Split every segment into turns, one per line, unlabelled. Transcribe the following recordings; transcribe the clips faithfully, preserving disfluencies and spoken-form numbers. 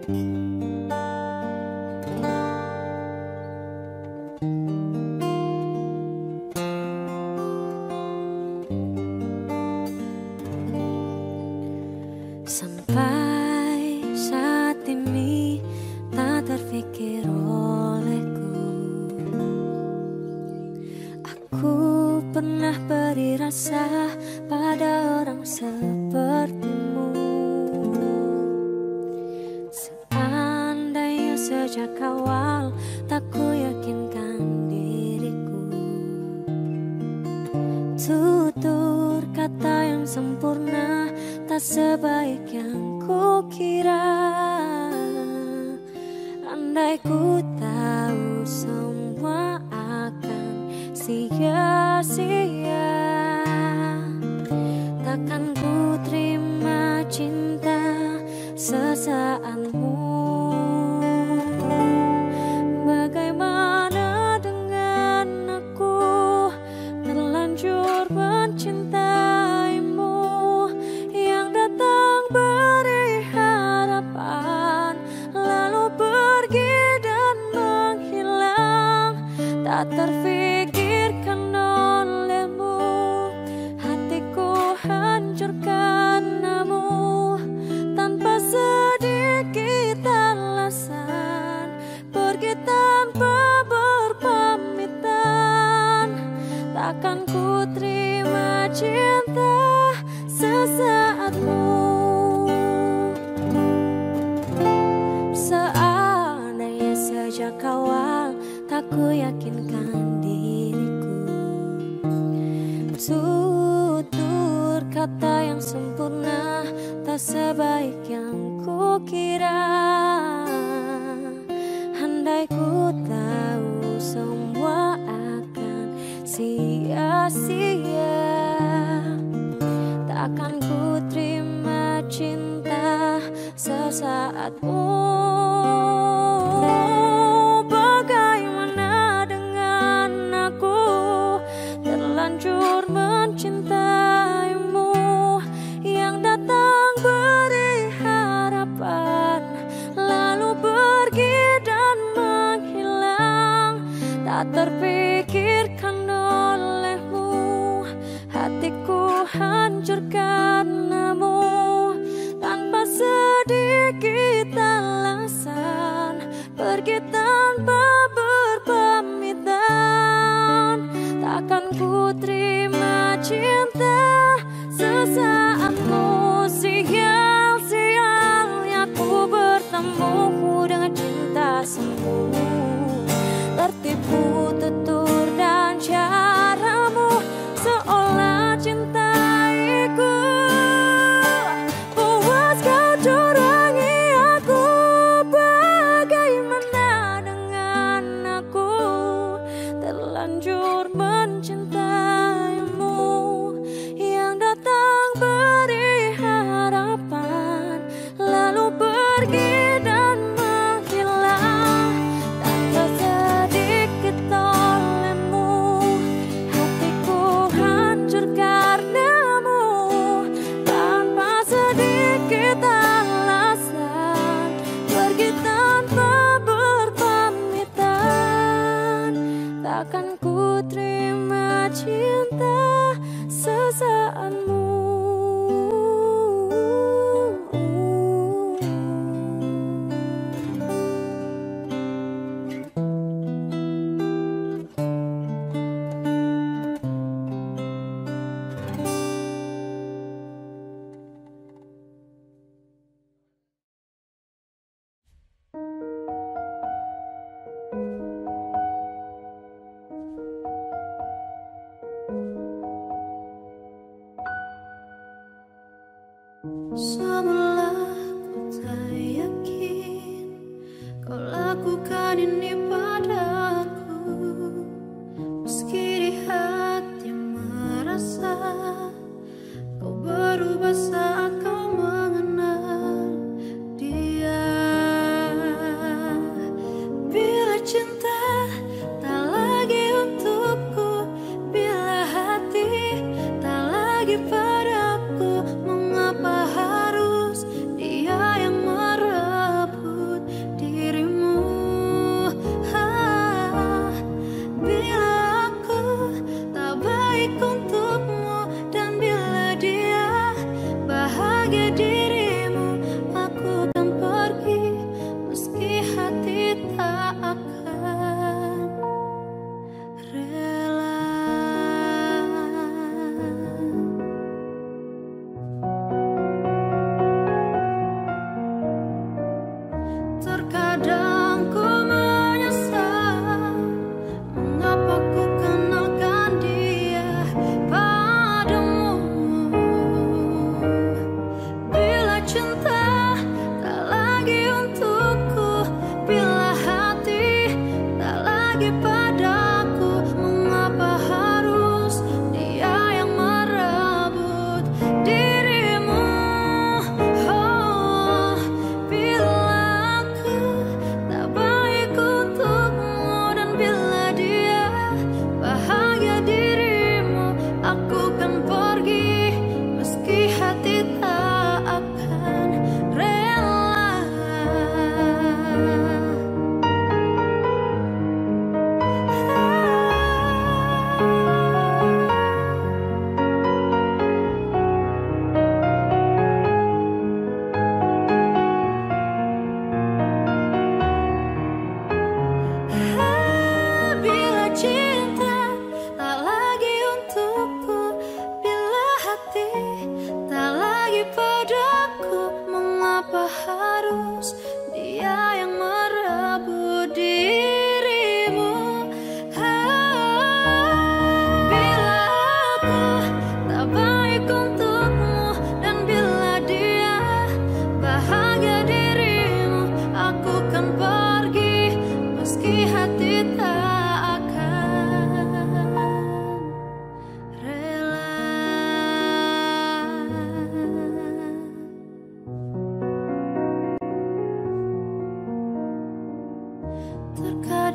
Sampai saat ini tak terfikir olehku, aku pernah beri rasa pada orang sepertimu. Seandainya sejak awal tak ku yakinkan diriku, tutur kata yang sempurna tak sebaik yang ku kira. Andai ku tahu semua akan sia-sia, takkan ku terima cinta sesaatmu. Bagaimana dengan aku terlanjur mencintaimu, yang datang beri harapan lalu pergi dan menghilang. Tak terfikirkan olehmu, hatiku hancur karenamu. Tanpa sedikit alasan pergi tanpa berpamitan, takkan ku terima cinta sesaatmu. Seandainya sejak awal tak ku yakinkan diriku, tutur kata yang sempurna tak sebaik yang ku kira. Andai ku tahu semua akan sia-sia, takkan ku terima cinta sesaatmu. Bagaimana dengan aku terlanjur mencintaimu, yang datang beri harapan lalu pergi dan menghilang. Tak terfikirkan olehmu, hatiku hancur karenamu. Tanpa sedikit alasan pergi tanpa berpamitan, takkan ku terima cinta sesaatmu. Sial-sialnya ku bertemu dengan cinta semu, tertipu tutur dan caramu seolah cintaiku. Puas kau curangi aku, bagaimana dengan aku terlanjur mencintaimu, yang datang beri harapan lalu pergi dan menghilang. Tanpa sedikit olehmu, hatiku hancur karenamu. Tanpa sedikit alasan pergi tanpa berpamitan, takkan ku terima cinta sesaatmu.
Semula ku tak yakin kau lakukan ini padaku, meski di hati merasa kau berubah saat kau mengenal dia. Bila cinta tak lagi untukku, bila hati tak lagi padaku, mengapa harus dia yang merebut?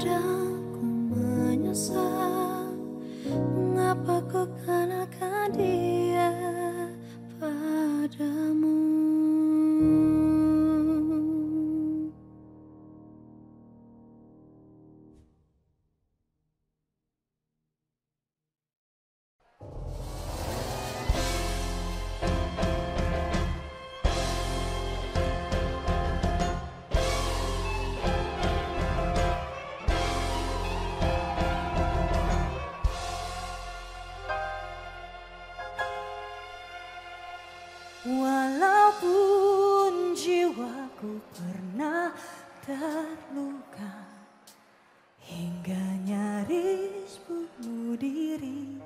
Kadang ku menyesal mengapa ku kenalkan dia padamu.
Walaupun jiwaku pernah terluka hingga nyaris bunuh diri,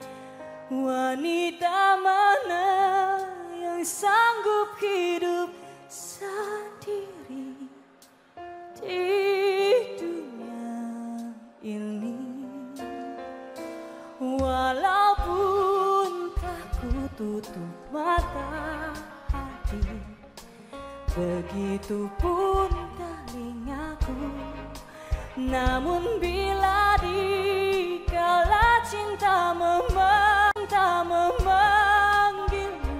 wanita mana yang sanggup hidup sendiri di dunia ini? Walaupun tak ku tutup mata hati, begitupun telingaku, namun bila dikala cinta meminta memanggilmu,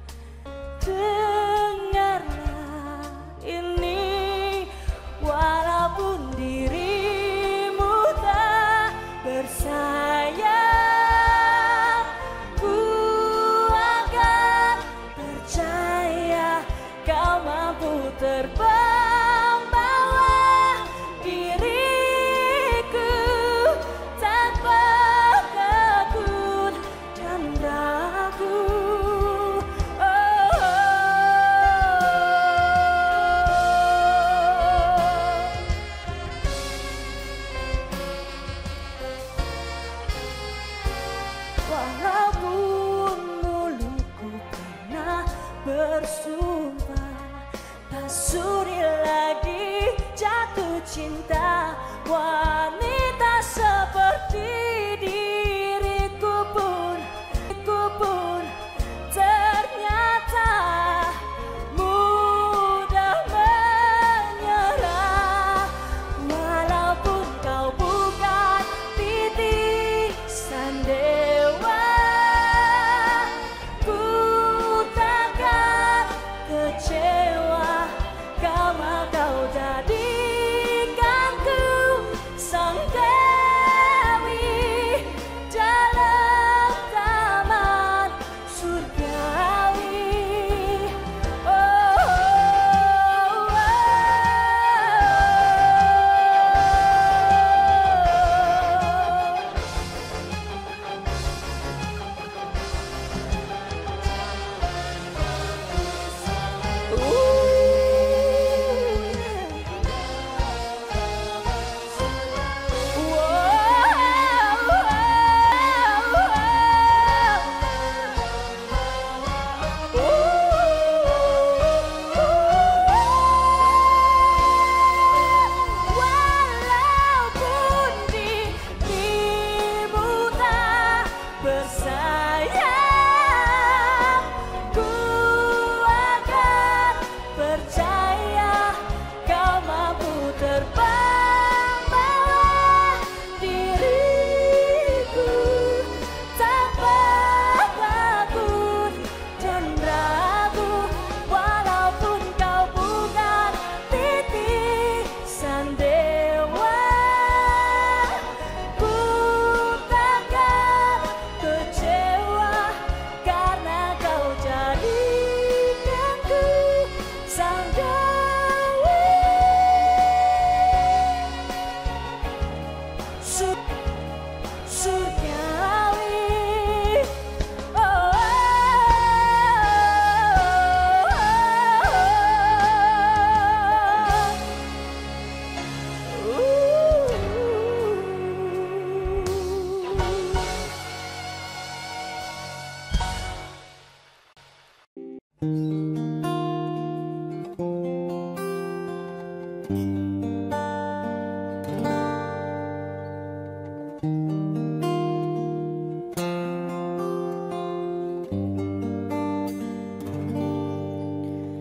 dengarlah ini. Walaupun dirimu tak bersayap, ku akan percaya kau mampu terbang bawa diriku tanpa takut dan ragu. Oh, walaupun mulutku pernah bersumpah tak sudi lagi jatuh cinta, wanita seperti diriku pun, diriku pun ternyata mudah menyerah. Walaupun kau bukan titisan dewa, ku takkan kecewa karena kau jadikanku sang dewi dalam taman surgawi. Oh, oh, oh. Walaupun dirimu tak bersayap, ku akan percaya kau mampu terbang bawa diriku tanpa takut dan ragu. Walaupun kau bukan titisan dewa, ku takkan kecewa karena kau jadikanku sang dewi Sur- surgawi. Oh, oh, oh, oh.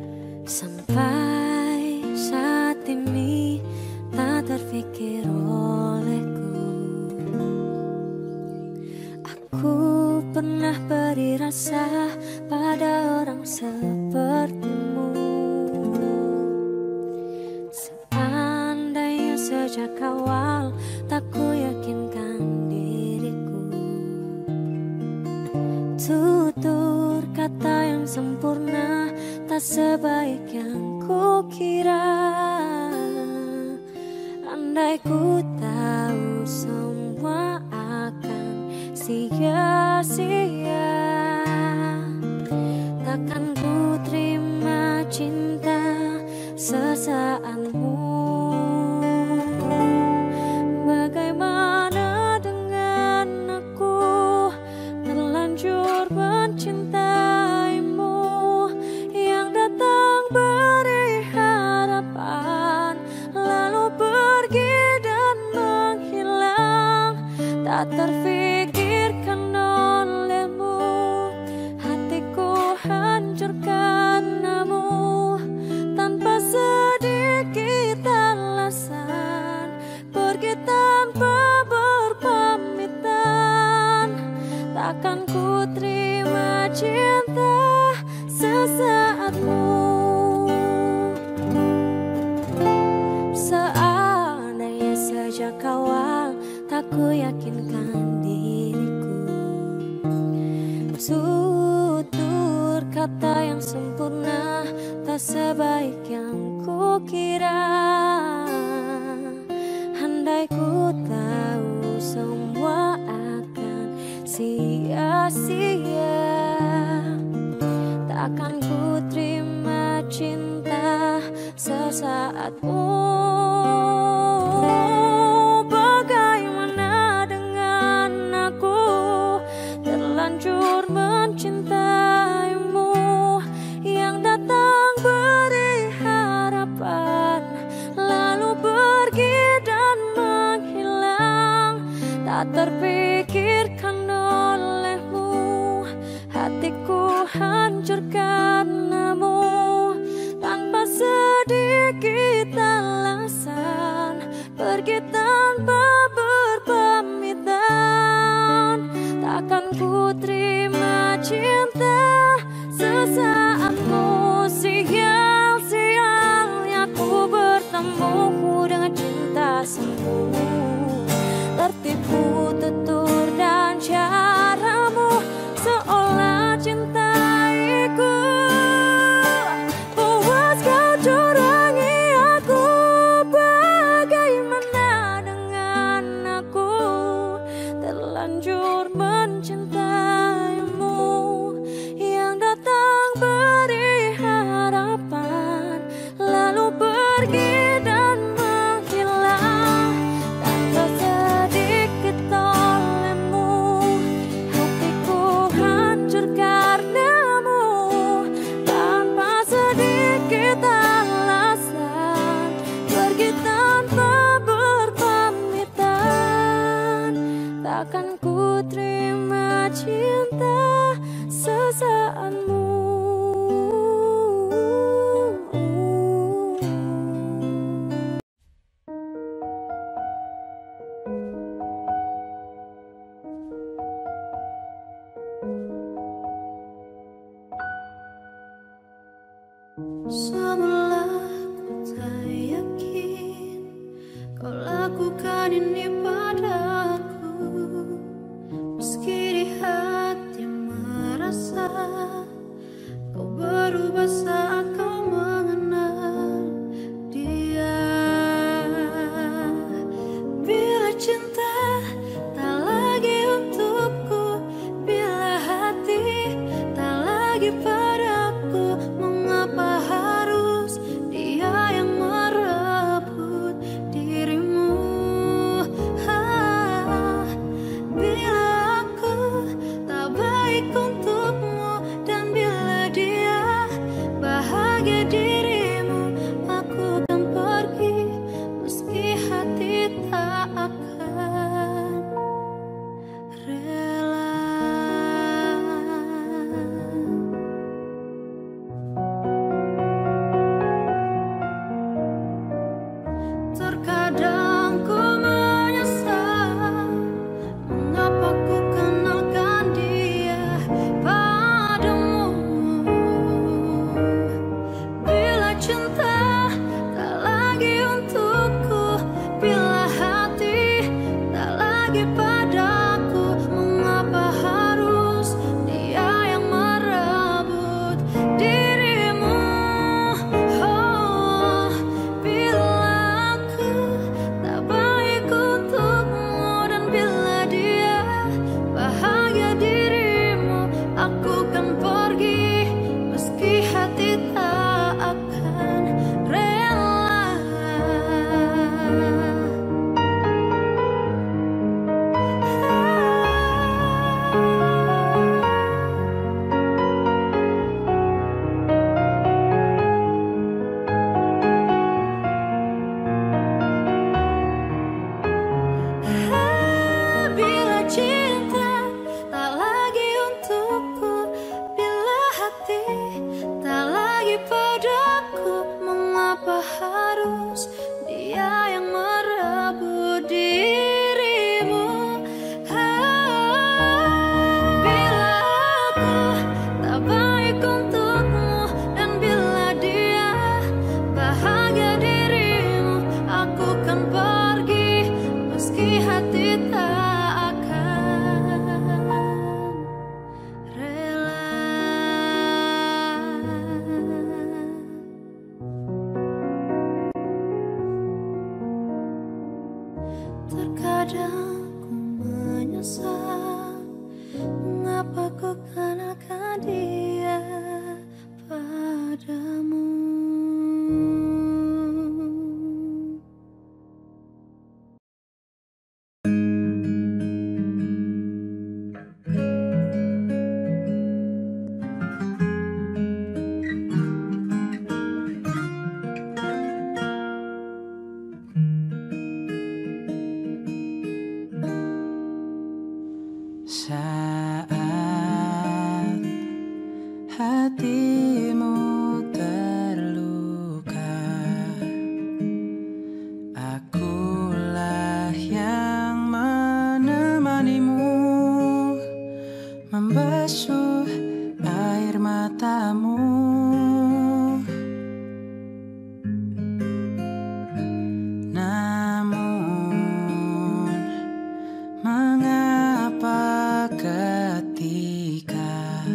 Sampai saat ini tak terfikir sejak awal tak ku yakinkan diriku. Tutur kata yang sempurna tak sebaik yang ku kira. Andai ku tahu semua akan sia-sia, takkan ku terima cinta sesaatmu. Bagaimana dengan aku terlanjur mencintaimu, yang datang beri harapan lalu pergi dan menghilang, tak terfikirkan olehmu, hatiku hancur karenamu. Tanpa sedikit alasan pergi tanpa berpamitan, takkan ku terima cinta sesaatmu. Seandainya sejak awal tak ku yakinkan diriku, tutur kata yang sempurna tak sebaik yang ku kira. Andai ku tahu semua akan sia-sia, takkan ku terima cinta sesaatmu. Bagaimana dengan aku terlanjur mencintaimu, yang datang beri harapan lalu pergi dan menghilang, tak terpikirkan olehmu, hatiku hancur karenamu. Tanpa sedikit alasan pergi tanpa berpamitan, takkan ku terima cinta sesaatmu. Sial-sialnya ku bertemu dengan cinta semu, tertipu tutur dan caramu seolah cintaiku. Puas kau curangi aku, bagaimana dengan aku terlanjur mencintaimu, yang datang beri harapan lalu pergi dan menghilang, tanpa sedikit olehmu, hatiku hancur karenamu. Tanpa sedikit alasan pergi tanpa berpamitan, takkan ku terima cinta sesaatmu.
Semula ku tak yakin kau lakukan ini padaku, meski di hati merasa kau berubah saat kau mengenal dia. Bila cinta tak lagi untukku, bila hati tak lagi padaku, mengapa harus dia yang merebut dirimu? Ah, bila aku tak baik untukmu, dan bila dia bahagia dirimu, aku akan pergi meski hati tak akan rela. Terkadang ku menyesal mengapa ku kenalkan dia padamu. Bila cinta tak lagi untukku, bila Kadang ku menyesal, mengapa ku kenalkan dia padamu.
Saat hatimu terluka, akulah yang menemanimu, membasuh air matamu. Namun mengapa ketika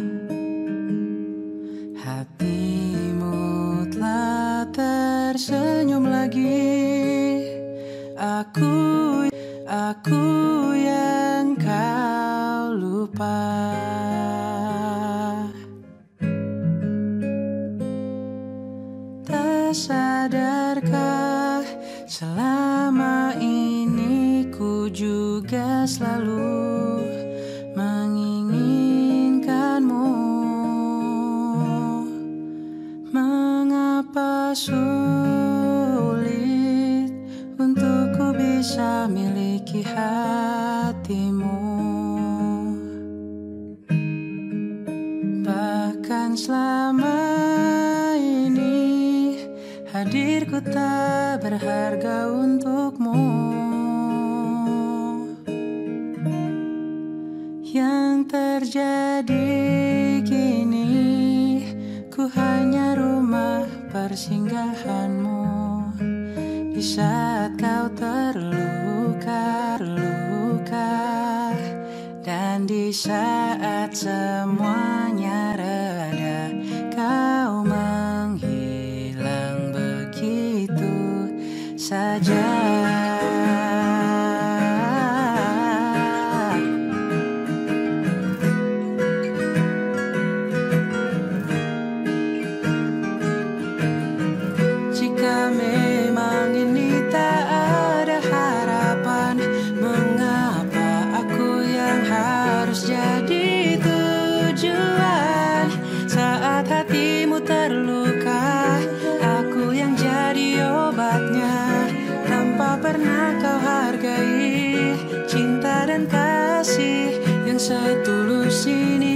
hatimu telah tersenyum lagi, aku aku yang kau lupa. Tak sadarkah selama ini ku juga selalu menginginkanmu? Mengapa sulit untuk ku bisa miliki hatimu? Bahkan selama ini hadirku tak berharga untukmu. Yang terjadi kini, ku hanya rumah persinggahanmu. Di saat kau terluka, terluka, dan di saat semuanya reda, kau menghilang begitu saja. Jika memang ini tak ada harapan, mengapa aku yang harus jadi tujuan? Saat hatimu terluka, aku yang jadi obatnya. Tanpa pernah kau hargai cinta dan kasih yang setulus ini.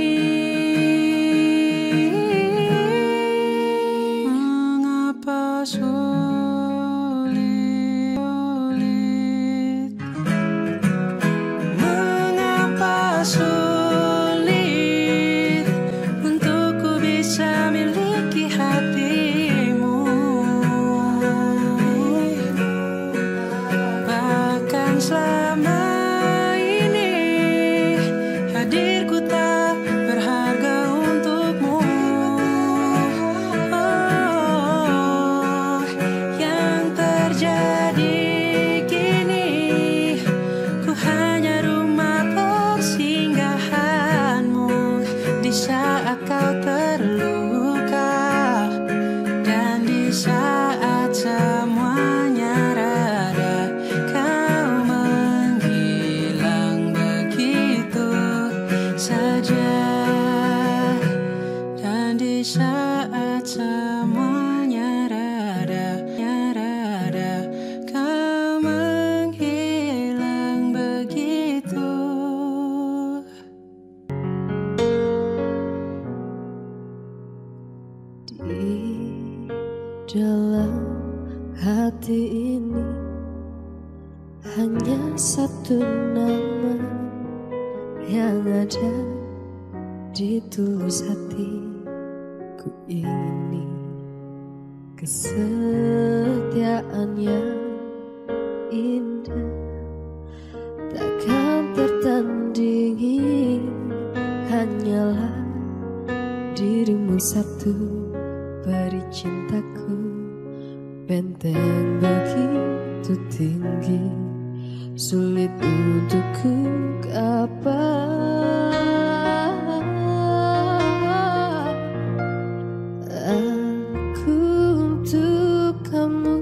Mengapa sulit, sulit? Mengapa sulit untuk ku bisa miliki hatimu? Bahkan selama ini hadirku tak berharga untukmu. Oh, yang terjadi kini, ku hanya rumah persinggahanmu. Di saat kau terluka, dan di saat semuanya reda, kau menghilang begitu saja. Dan di saat semuanya reda, reda, kau menghilang begitu.
Di dalam hati ini hanya satu nama yang ada di tulus hatiku ini. Kesetiaan yang indah takkan tertandingi, hanyalah dirimu satu, beri cintaku benteng begitu tinggi. sulit untukku apa. Aku untuk kamu,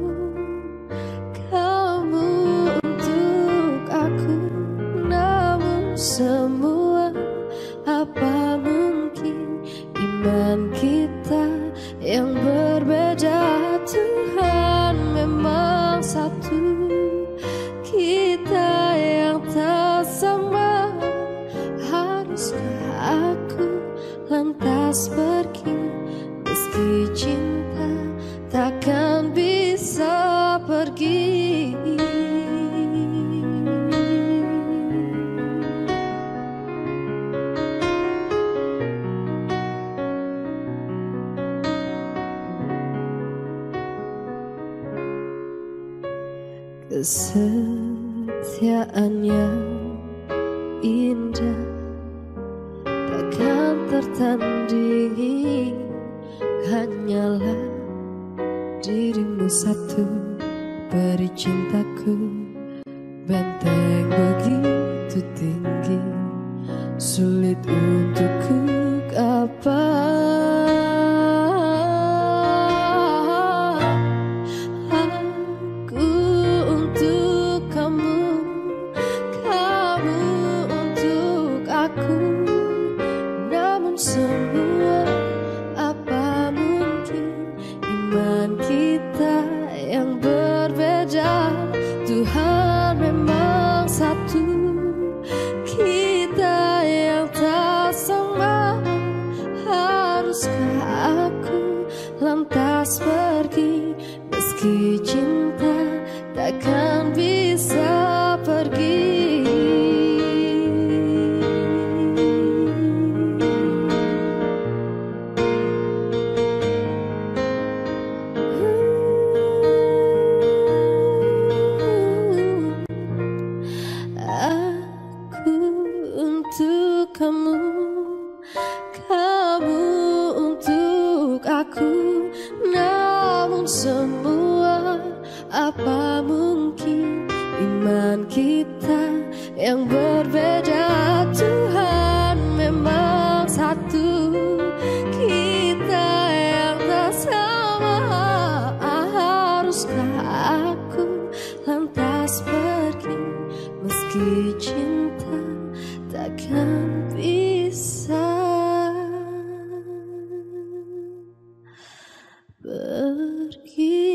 kamu untuk aku. Namun semua apa mungkin iman kita yang berbeda. Tuhan memang satu, kita yang tak sama. Haruskah aku lantas pergi, meski cinta takkan bisa pergi. Kesetiaan yang indah takkan tertandingi, hanyalah dirimu satu, beri cintaku. Benteng begitu tinggi, sulit untukku apa. Semua apa mungkin iman kita yang berbeda. Tuhan memang satu, kita yang tak sama. Haruskah aku lantas pergi, meski cinta takkan bisa pergi. Untuk kamu, kamu untuk aku. Namun semua apa mungkin iman kita yang berbeda. Tuhan memang satu, kita yang tak sama. Haruskah aku lantas pergi, meski cinta takkan bisa pergi.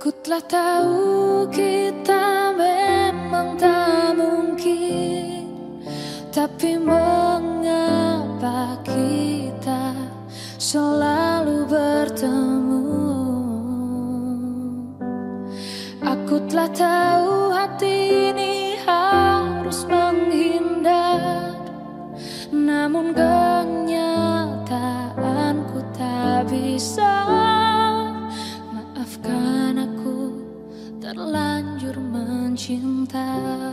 Aku telah tahu kita memang tak mungkin, tapi mengapa kita selalu bertemu? Aku telah tahu hati ini harus menghindar, namun kenyataanku tak bisa. Maafkan aku terlanjur mencinta.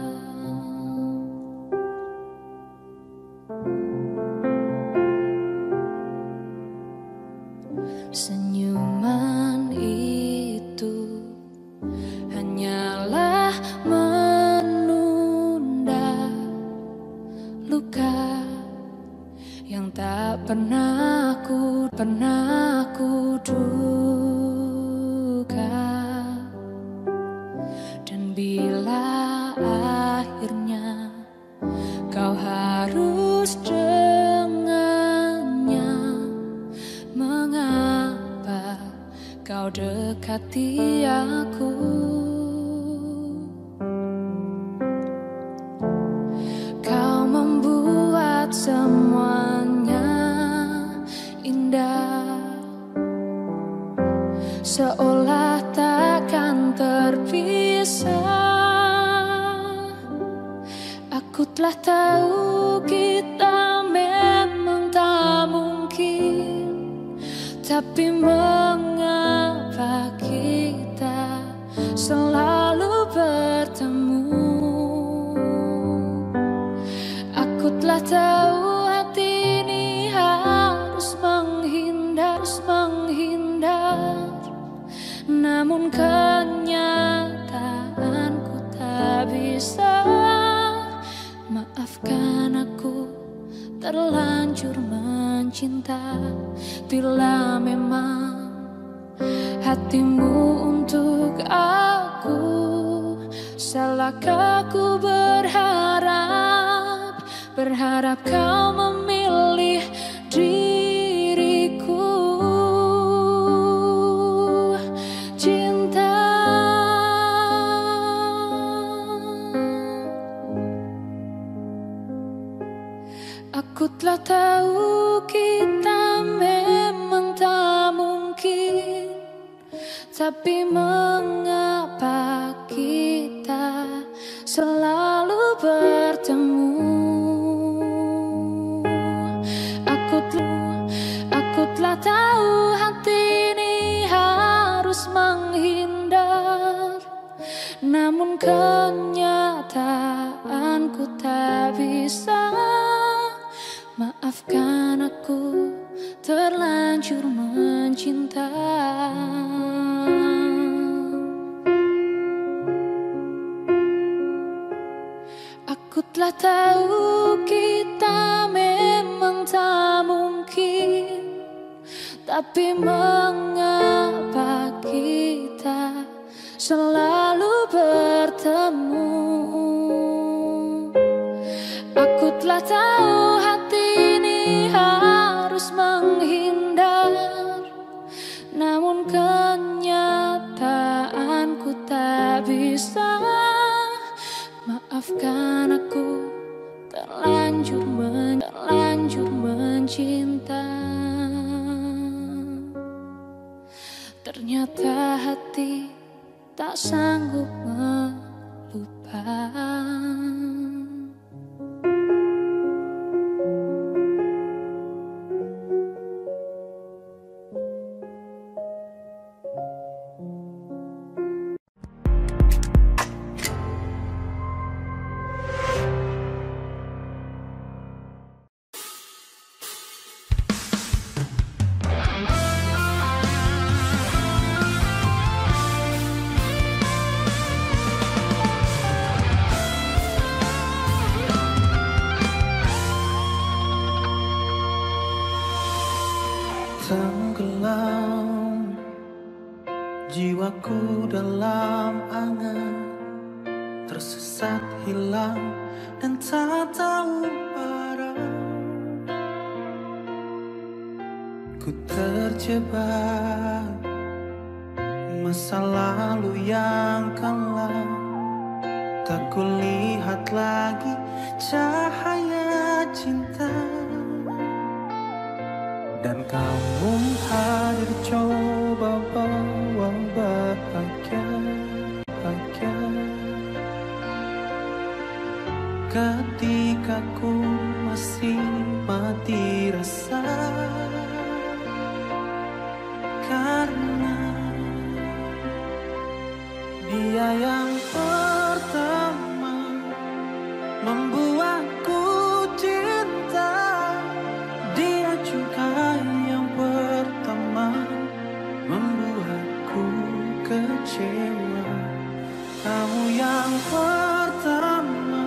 Senyuman itu hanyalah menunda luka yang tak pernah aku pernah aku duga. Dan bila akhirnya kau harus dengannya, mengapa kau dekati aku? Kau membuat semuanya indah, seolah takkan terpisah. Aku telah tahu kita memang tak mungkin, tapi mengapa kita selalu bertemu? Aku telah tahu hati ini harus menghindar, harus menghindar, namun kenyataanku tak bisa. Maafkan aku terlanjur mencinta. Bila memang hatimu untuk aku, salahkah aku berharap, berharap kau memilih diriku? Cinta, aku telah tahu kita memang tak mungkin, tapi mengapa kita selalu bertemu? Aku telah, aku telah tahu hati ini harus menghindar, namun kenyataanku tak bisa. Maafkan aku terlanjur mencinta. Aku telah tahu kita memang tak mungkin, tapi mengapa kita selalu bertemu? Aku telah tahu hati ini harus menghindar, namun kenyataanku tak bisa. Maafkan aku terlanjur men terlanjur mencinta. Ternyata hati tak sanggup melupakan.
Tenggelam jiwaku dalam angan, tersesat hilang dan tak tahu arah. Ku terjebak masa lalu yang kelam. Tak kulihat lagi cahaya cinta. Dan kamu hadir coba bawa bahagia, bahagia. Ketika ku masih mati rasa, karena dia yang pertama membuatku cinta. Dia juga yang pertama membuatku kecewa. Kamu yang pertama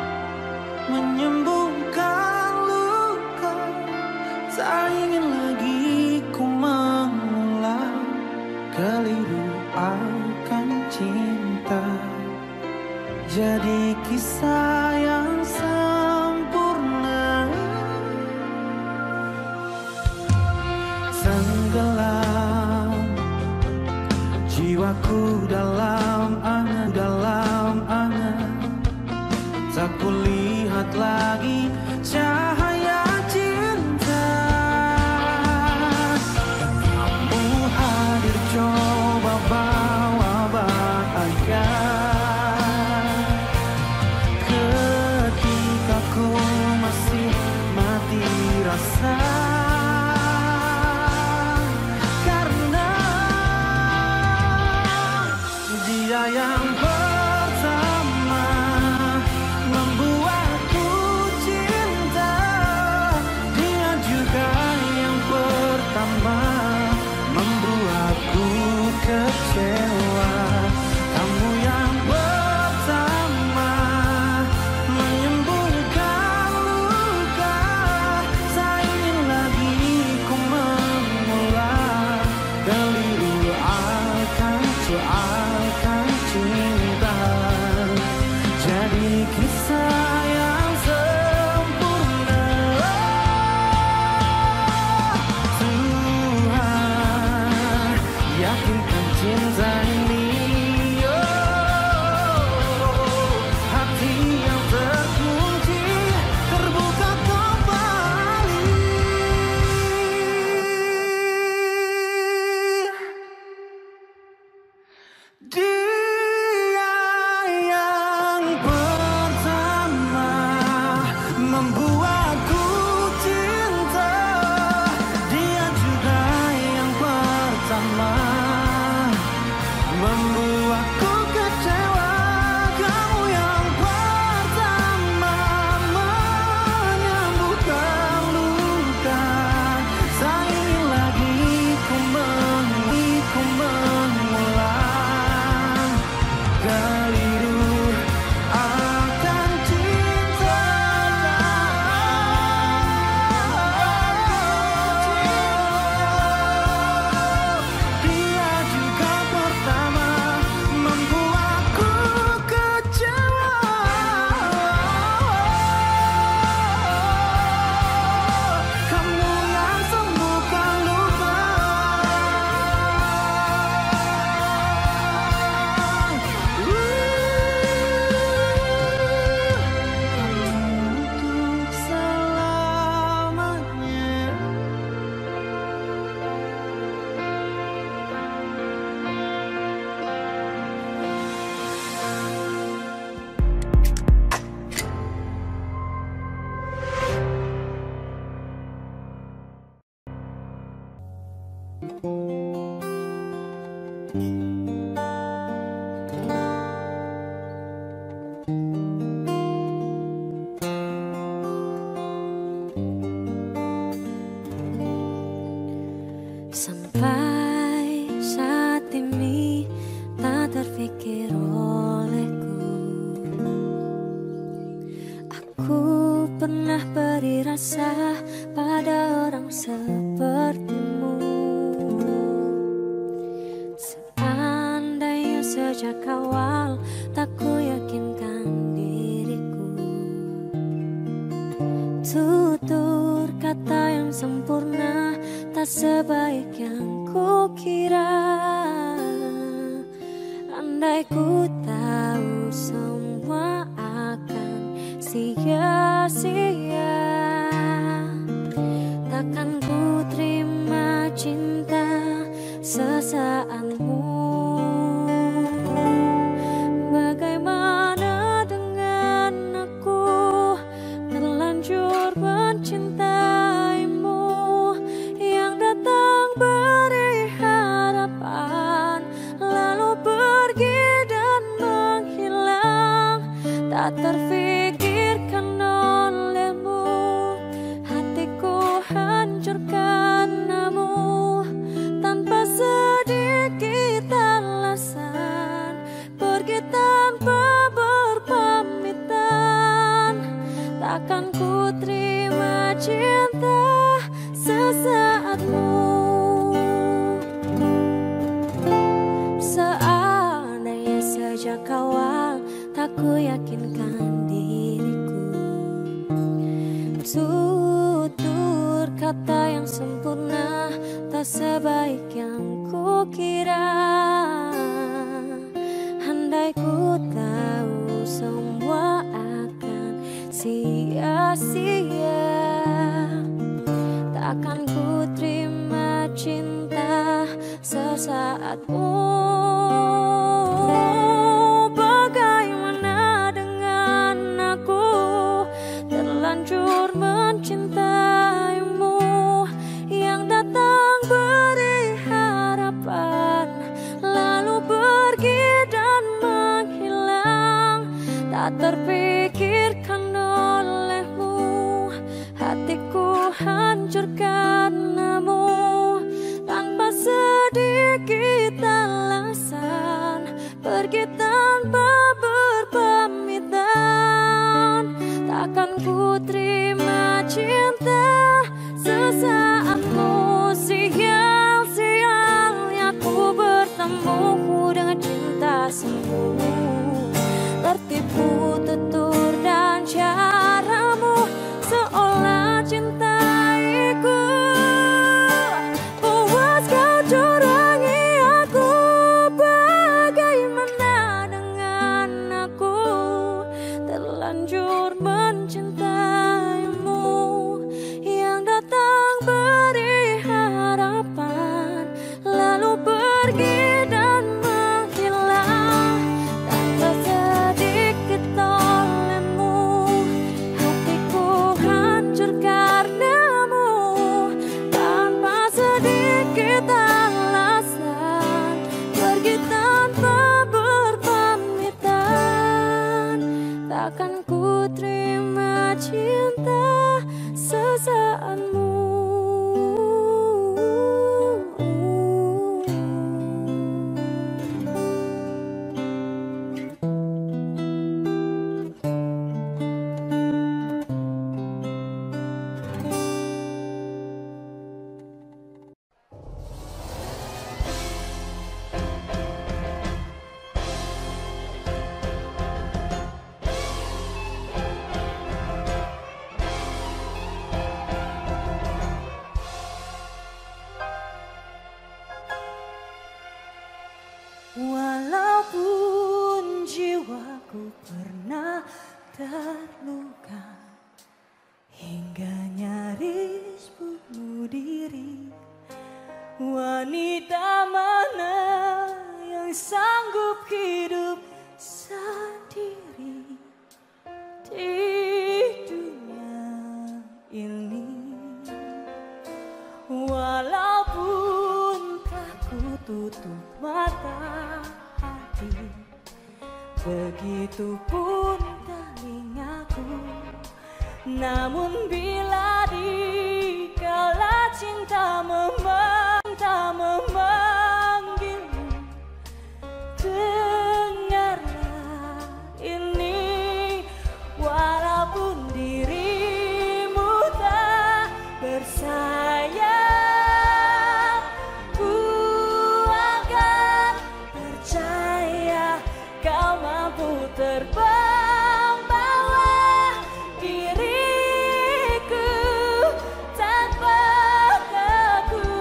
menyembuhkan luka. Tak ingin lagi ku mengulang keliru akan cinta. Jadi kisah yang sempurna. Tenggelam jiwaku dalam angan, dalam angan. Tak kulihat lagi cahaya cinta. Kamu hadir coba bawa bahagia. Ketika ku masih mati rasa, karena dia yang pertama membuatku cinta. Dia juga yang pertama membuatku kecewa. Kamu yang pertama menyembuhkan luka. Tak ingin lagi ku mengulang keliru akan akan cinta. Jadi kisah yang sempurna. Tuhan yakinkan cinta ini, oh, hati yang terkunci terbuka kembali. Dia yang pertama membuatku cinta. Dia juga yang pertama membuatku kecewa. Kamu yang pertama menyembuhkan luka. Tak ingin lagi ku mengulang, ku mengulang keliru akan cinta. Dia juga pertama membuatku kecewa. Kamu yang sembuhkan luka. Untuk selamanya.
Sampai saat ini tak terfikir olehku. Aku pernah beri rasa pada orang sepertimu. Seandainya sejak awal tak ku yakinkan diriku. Tutur kata yang sempurna tak sebaik yang ku kira. Andai ku tahu semua akan sia-sia, takkan ku terima cinta sesaatmu. Bagaimana dengan aku terlanjur mencintaimu, yang datang beri harapan lalu pergi dan menghilang, tak terfikirkan olehmu, hatiku hancur karenamu, tanpa sedikit alasan, pergi tanpa berpamitan. Takkan ku terima cinta sesaatmu. Seandainya sejak awal tak ku yakinkan diriku, tutur kata yang sempurna tak sebaik yang ku kira. Andai ku tahu semua akan sia-sia, takkan ku terima cinta sesaatmu. Bagaimana dengan aku terlanjur mencintaimu, yang datang beri harapan lalu pergi dan menghilang, tak terpikirkan olehmu, hatiku hancur karenamu, tanpa sedikit alasan, pergi tanpa berpamitan. Takkan ku terima cinta sesaatmu. Sial-sialnya ku bertemu dengan cinta semu, tertipu tutur dan caramu, seolah cintaiku. Puas kau curangi aku. Bagaimana dengan aku terlanjur mencintaimu, yang datang beri harapan lalu pergi dan menghilang, tanpa sedikit olehmu, hatiku hancur karenamu, tanpa sedikit alasan, pergi tanpa berpamitan. Takkan ku terima cinta sesaatmu.
Walaupun jiwaku pernah terluka hingga nyaris bunuh diri, wanita mana yang sanggup hidup sendiri di dunia ini? Walaupun tak ku tutup mata hati, begitupun telingaku, namun bila dikala cinta meminta memanggilmu, dengarlah ini. Walaupun dirimu tak bersayap, ku akan percaya kau mampu terbang bawah diriku tanpa takut.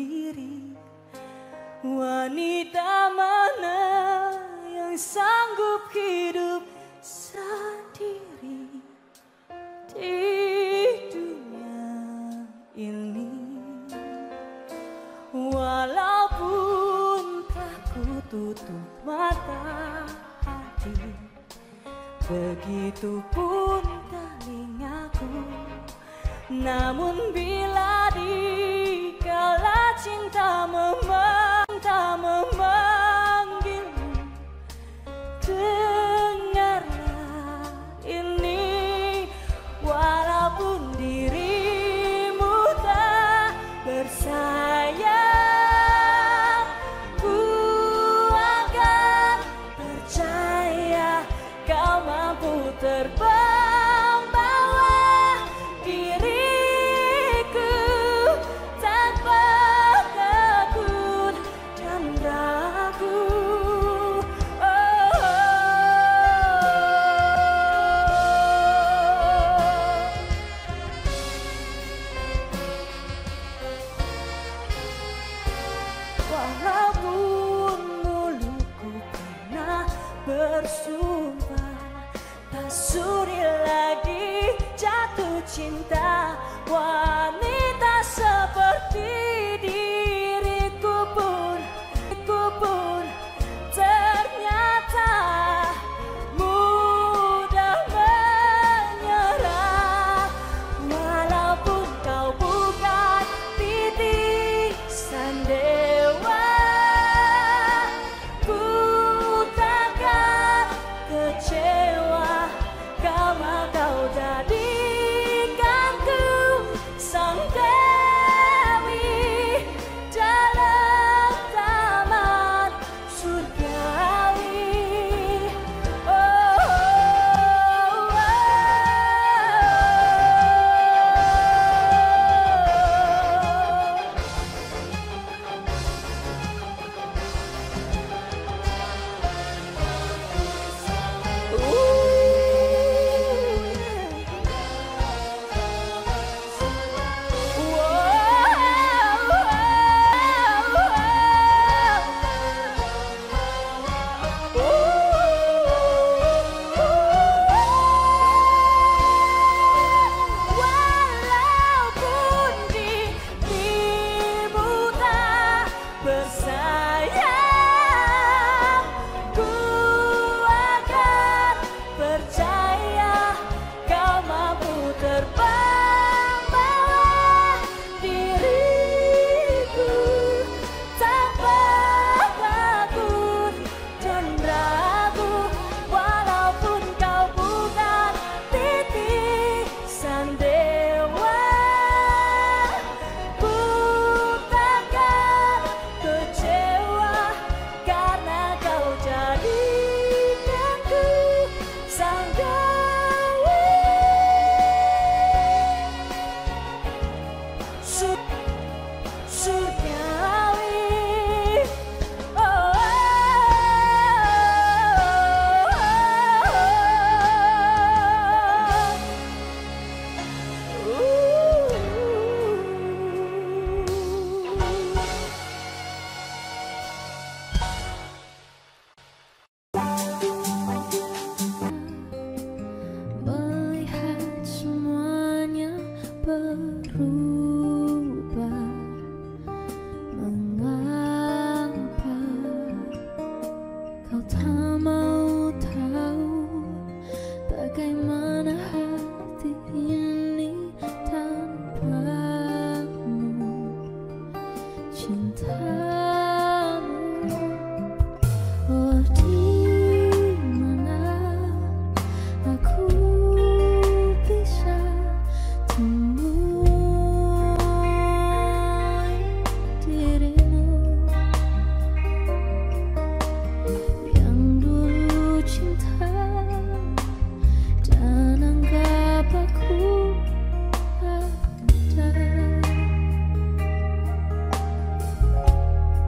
sendiri. Wanita mana yang sanggup hidup sendiri di dunia ini? Walaupun aku tutup mata hati, begitupun telingaku. Namun bila dikala cinta meminta memanggilmu, dengarlah ini. Walaupun dirimu tak bersayang, ku akan percaya kau mampu terbang bawa diriku tanpa takut dan ragu. Walaupun mulutku pernah bersumpah tak sudi lagi jatuh cinta, wanita seperti diriku pun, diriku pun ternyata mudah menyerah. Walaupun kau bukan titisan dewa, ku takkan kecewa karena kau jadikanku sang dewi dalam taman surgawi. Oh, oh, oh. Walaupun dirimu tak bersayang, ku akan percaya kau mampu terbang bawa diriku tanpa takut dan ragu. Walaupun kau bukan titisan dewa, ku takkan kecewa karena kau jadikanku sang dewi. Sur- surgawi. Oh, oh, oh, oh.
Melihat semuanya berubah, mengapa kau tak mau tahu bagaimana hati ini tanpamu? Cintamu, oh di mana aku bisa temui dirimu yang dulu cinta dan anggap aku ada.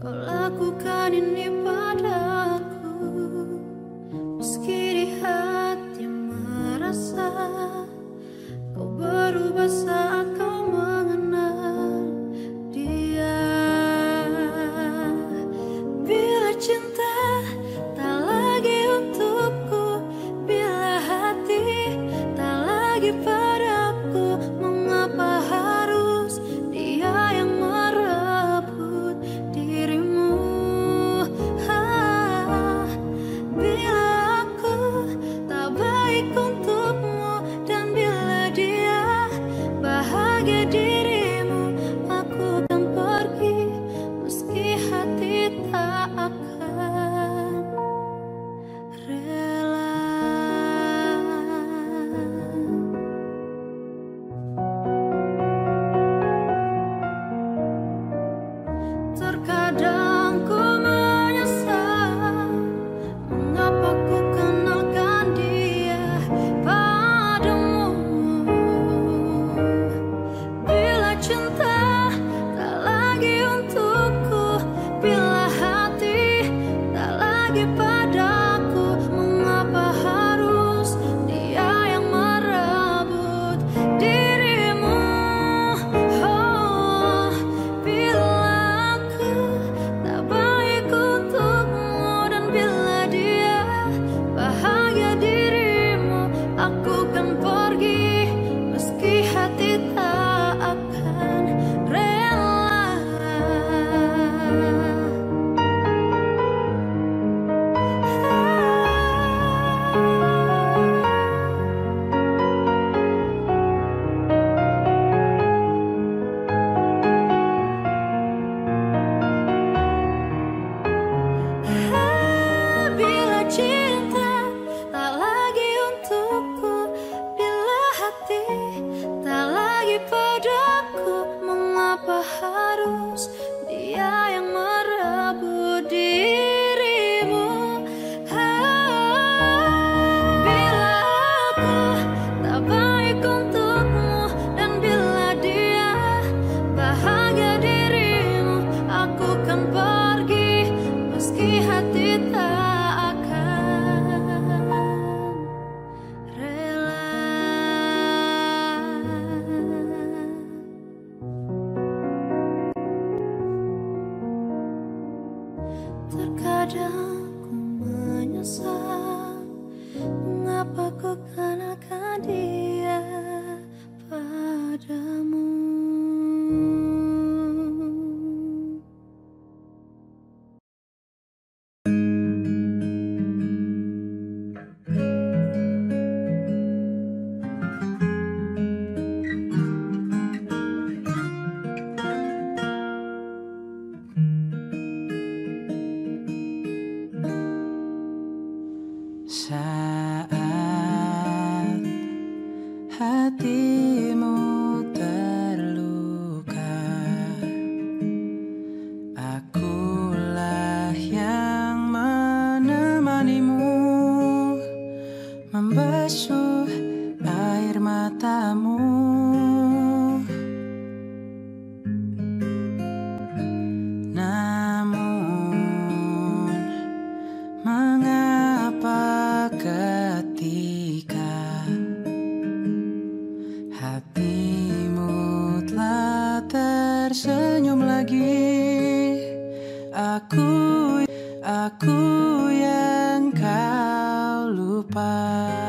kau lakukan ini padaku. Meski di hati merasa kau berubah saat kau mengenal dia. Bila cinta tak lagi untukku, bila hati tak lagi padaku, mengapa harus dia yang merebut dirimu? Ah, bila aku tak baik untukmu, dan bila dia bahagia dirimu, aku akan pergi meski hati tak akan rela. Terkadang ku menyesal mengapa ku kenalkan dia padamu. Bila cinta tak lagi untukku, bila hati tak lagi padaku, mengapa harus dia yang merebut dirimu? Oh, bila aku tak baik untukmu, dan bila dia bahagia dirimu, aku kan pergi meski hati tak akan rela. Bila cinta tak lagi untukku, bila hati tak lagi padaku, mengapa harus dia yang merebut dirimu? Ah, bila aku tak baik untukmu, dan bila dia bahagia dirimu, aku kan pergi meski hati tak akan rela. Terkadang ku menyesal mengapa ku kenalkan dia padamu.
Saat hatimu terluka, akulah yang menemanimu, membasuh air matamu. Namun mengapa ketika hatimu telah tersenyum lagi, aku aku yang kau lupa?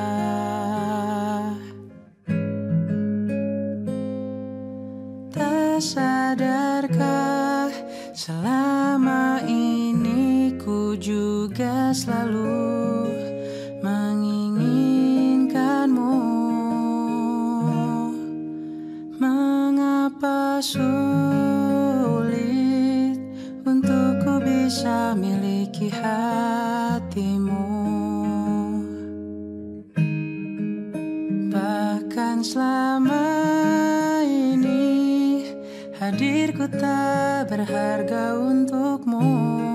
Tak sadarkah selama ini ku juga selalu menginginkanmu? Mengapa sulit untukku bisa miliki hatimu? Bahkan selama ini hadirku tak berharga untukmu.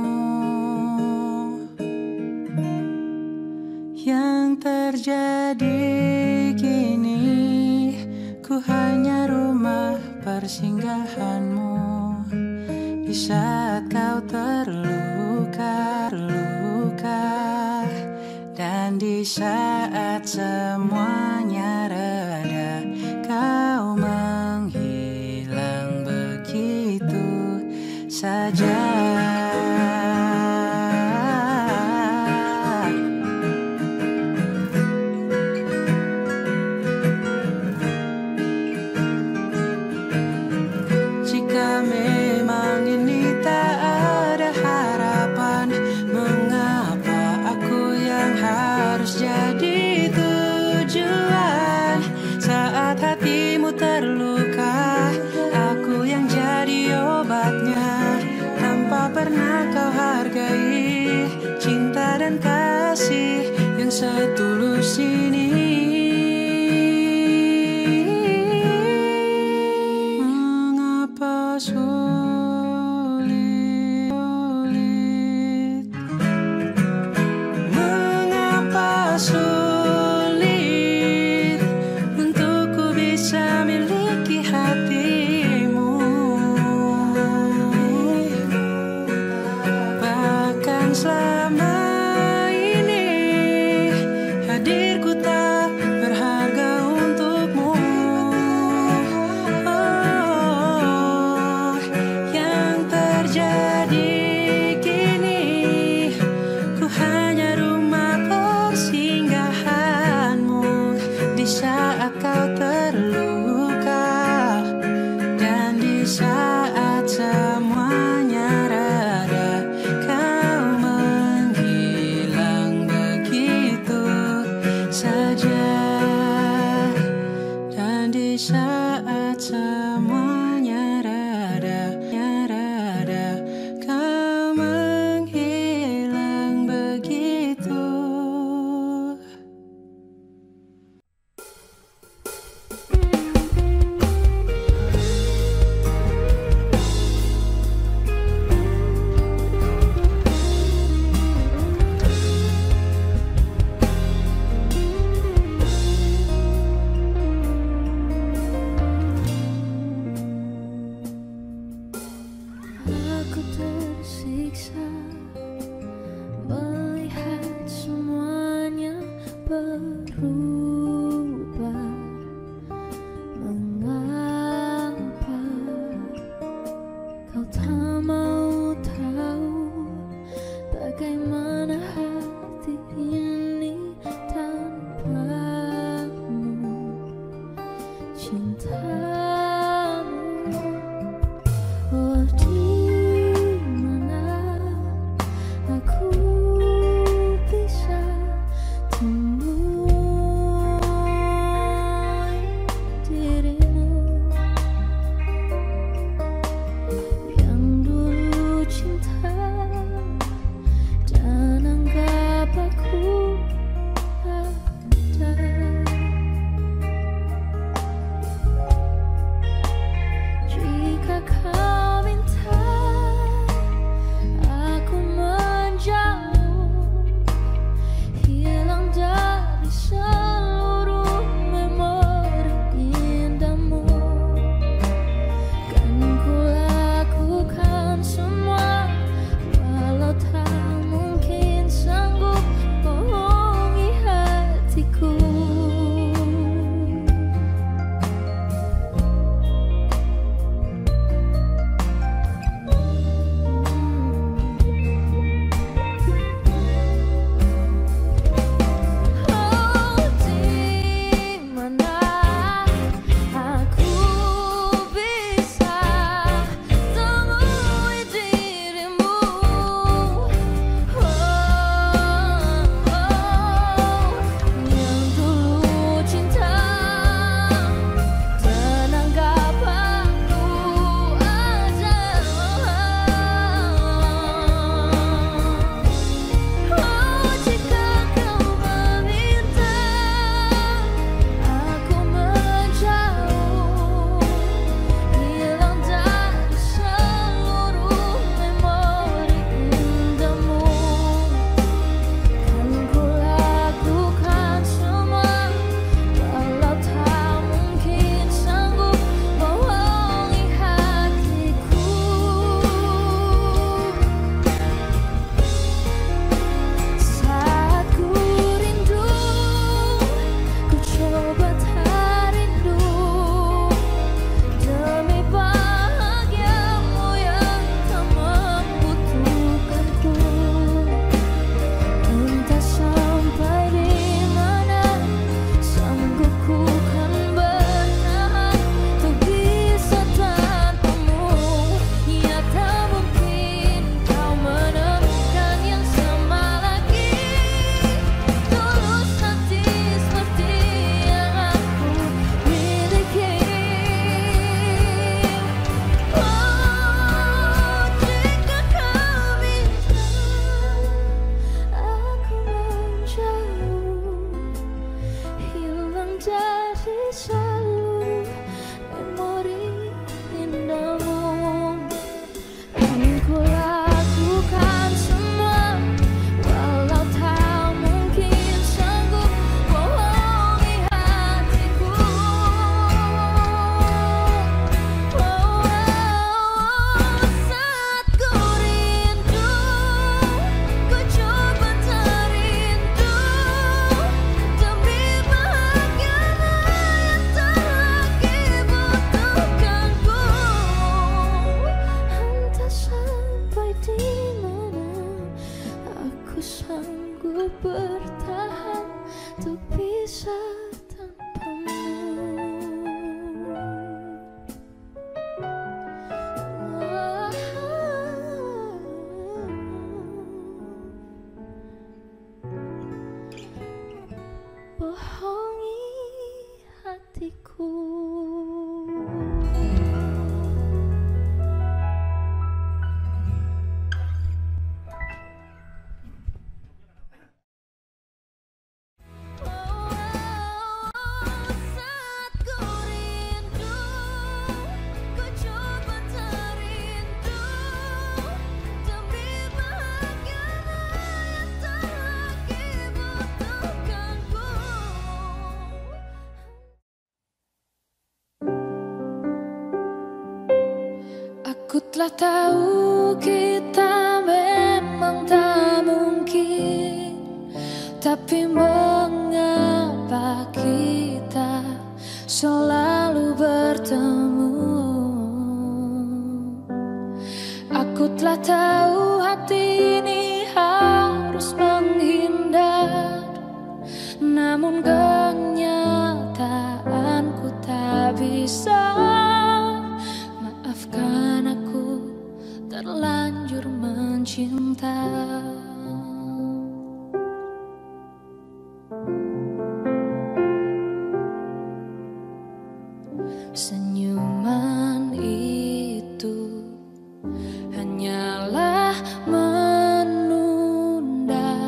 Yang terjadi kini, ku hanya rumah persinggahanmu. Di saat kau terluka, terluka. Dan di saat semuanya reda, kau menghilang begitu saja. Jika memang ini tak ada harapan, mengapa aku yang harus jadi tujuan? Saat hatimu terluka, aku yang jadi obatnya. Tanpa pernah kau hargai cinta dan kasih yang setulus ini. Mengapa sulit, sulit? Mengapa sulit untuk ku bisa miliki hatimu? Bahkan selama ini hadirku tak berharga untukmu. Oh, yang terjadi kini, ku hanya rumah persinggahanmu di saat kau terluka. Dan di saat semuanya reda, kau menghilang begitu saja. Dan di saat semuanya reda, reda, kau menghilang begitu.
Aku tersiksa melihat semuanya berubah. Mengapa kau tak mau tahu bagaimana hati ini tanpamu? Cintamu, oh di mana aku bisa temukan sanggup bertahan untuk bisa tanpamu. Bohongi hatiku. Aku telah tahu kita memang tak mungkin, tapi mengapa kita selalu bertemu? Aku telah tahu hati ini harus menghindar, namun kenyataanku tak bisa. Maafkan aku terlanjur mencinta. Senyuman itu hanyalah menunda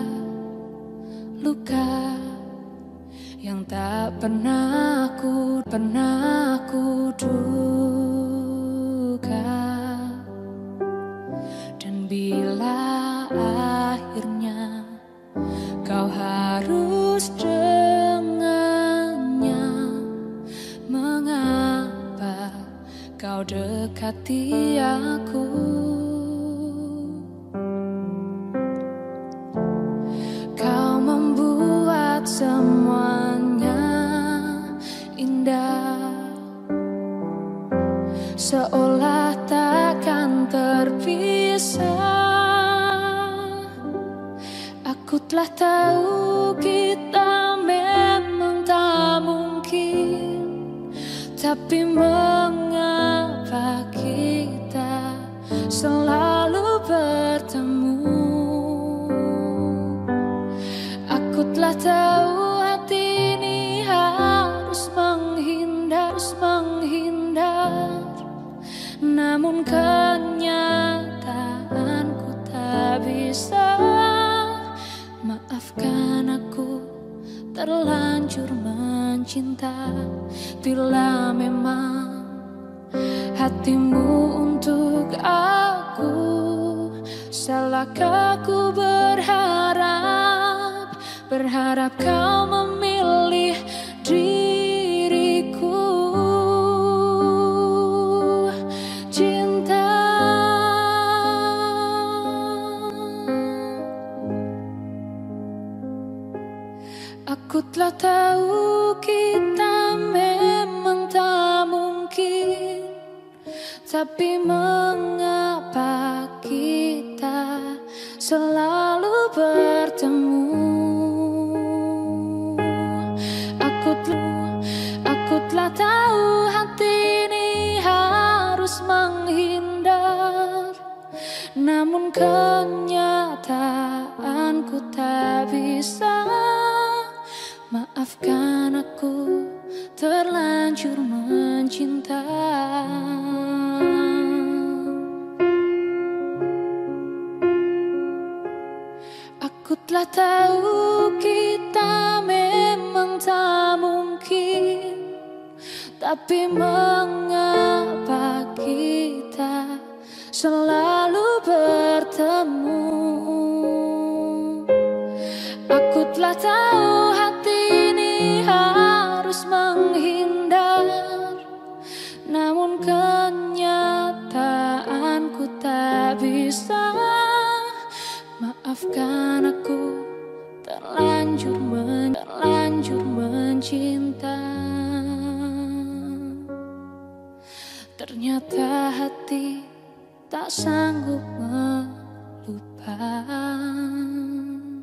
luka yang tak pernah aku pernah aku duga. Dan bila akhirnya kau harus dengannya, mengapa kau dekati aku? Kau membuat semuanya indah, seolah takkan terpisah. Aku telah tahu kita memang tak mungkin, tapi mengapa kita selalu bertemu? Aku telah tahu hati ini harus menghindar, harus menghindar, namun kenyataanku tak bisa. Maafkan aku terlanjur mencinta. Bila memang hatimu untuk aku, salahkah ku berharap, berharap kau memilih diriku? Cinta, aku telah tahu kita memang tak mungkin, tapi mengapa kita selalu bertemu? Aku telah, aku telah tahu hati ini harus menghindar, namun kenyataanku tak bisa. Maafkan aku terlanjur mencinta. Aku telah tahu kita memang tak mungkin, tapi mengapa kita selalu bertemu? Aku telah tahu hati ini harus menghindar, namun kenyataanku tak bisa. Maafkan aku terlanjur men, terlanjur mencinta. Ternyata hati tak sanggup melupakan.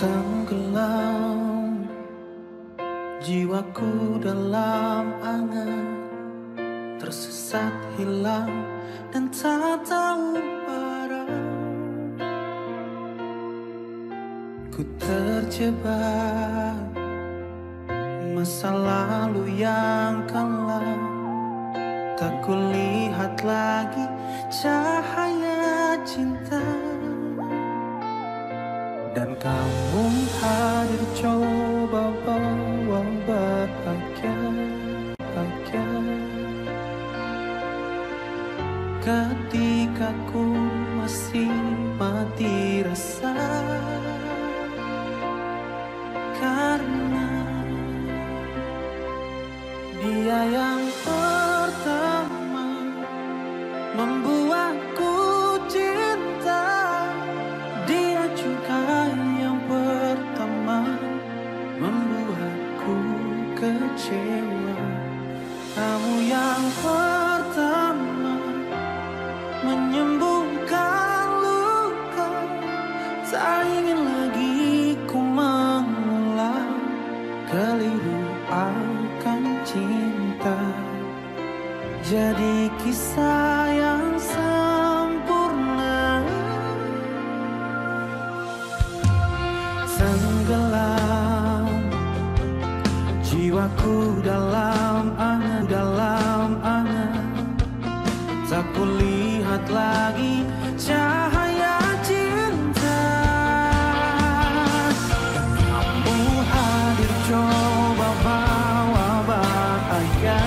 Tenggelam jiwaku dalam angan, tersesat hilang dan tak tahu arah. Ku terjebak masa lalu yang kelam, tak kulihat lagi cahaya cinta. Dan kamu hadir coba bawa bahagia, bahagia. Ketika ku masih mati rasa, karena dia yang pertama membuatku cinta. Dia juga yang pertama membuatku kecewa. Kamu yang pertama menyembuhkan luka. Tak ingin lagi ku mengulang keliru akan cinta. Jadi kisah yang sempurna. Tenggelam jiwaku dalam angan, dalam angan. Tak kulihat lagi cahaya cinta. Kamu hadir coba bawa bahagia.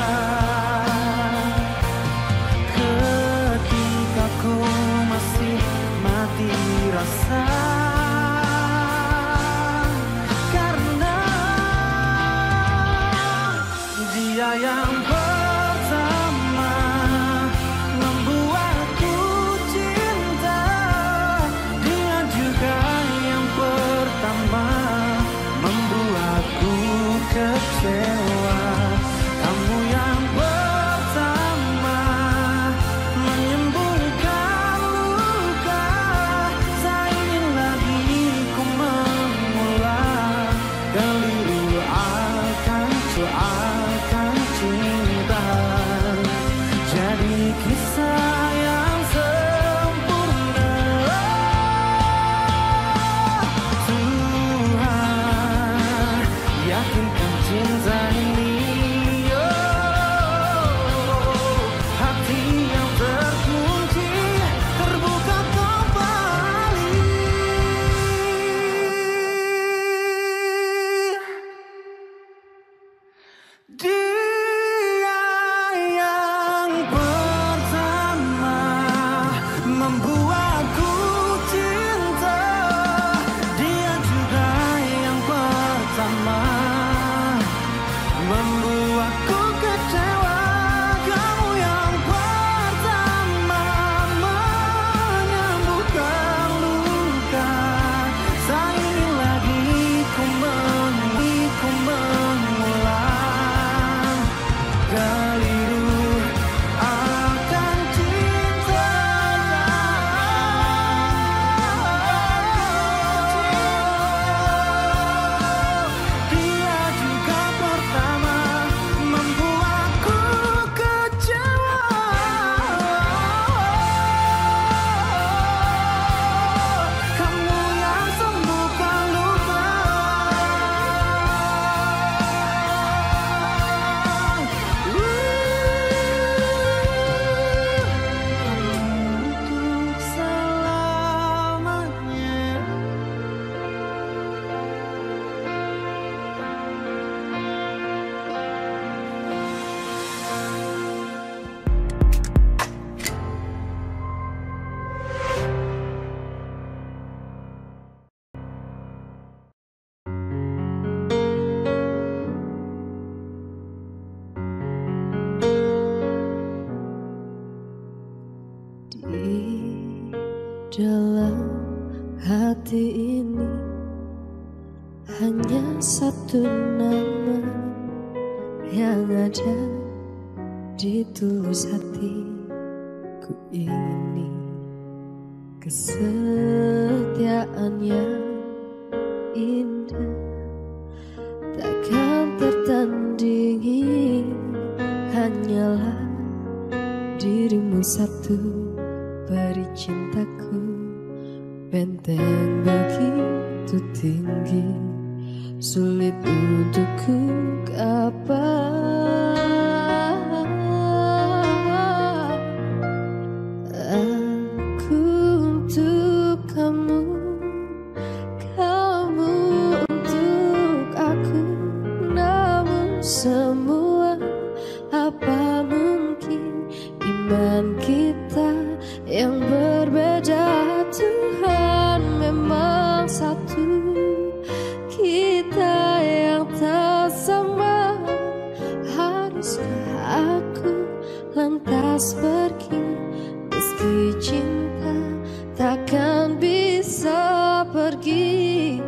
Ketika ku masih mati rasa, karena dia yang pertama membuatku cinta. Dia juga yang pertama membuatku kecewa. Kamu yang pertama menyembuhkan luka. Tak ingin lagi ku mengulang keliru akan akan cinta. Jadi kisah yang sempurna. Tuhan yakinkan cinta ini, oh, hati yang terkunci terbuka kembali. Dia yang pertama membuatku cinta. Dia juga yang pertama membuatku kecewa. Kamu yang pertama menyembuhkan luka. Tak ingin lagi ku mengulang, ku mengulang keliru akan cinta. Dia juga pertama membuatku kecewa. Kamu yang sembuhkan luka. Untuk selamanya.
Di dalam hati ini hanya satu nama yang ada di tulus hatiku ini. Kesetiaan yang
indah takkan tertandingi, hanyalah dirimu satu, peri cintaku, benteng begitu tinggi, sulit untukku gapai. Aku untuk kamu, kamu untuk aku, namun semua apa mungkin iman kita yang berbeda. Tuhan memang satu, kita yang tak sama. Haruskah aku lantas pergi, meski cinta takkan bisa pergi.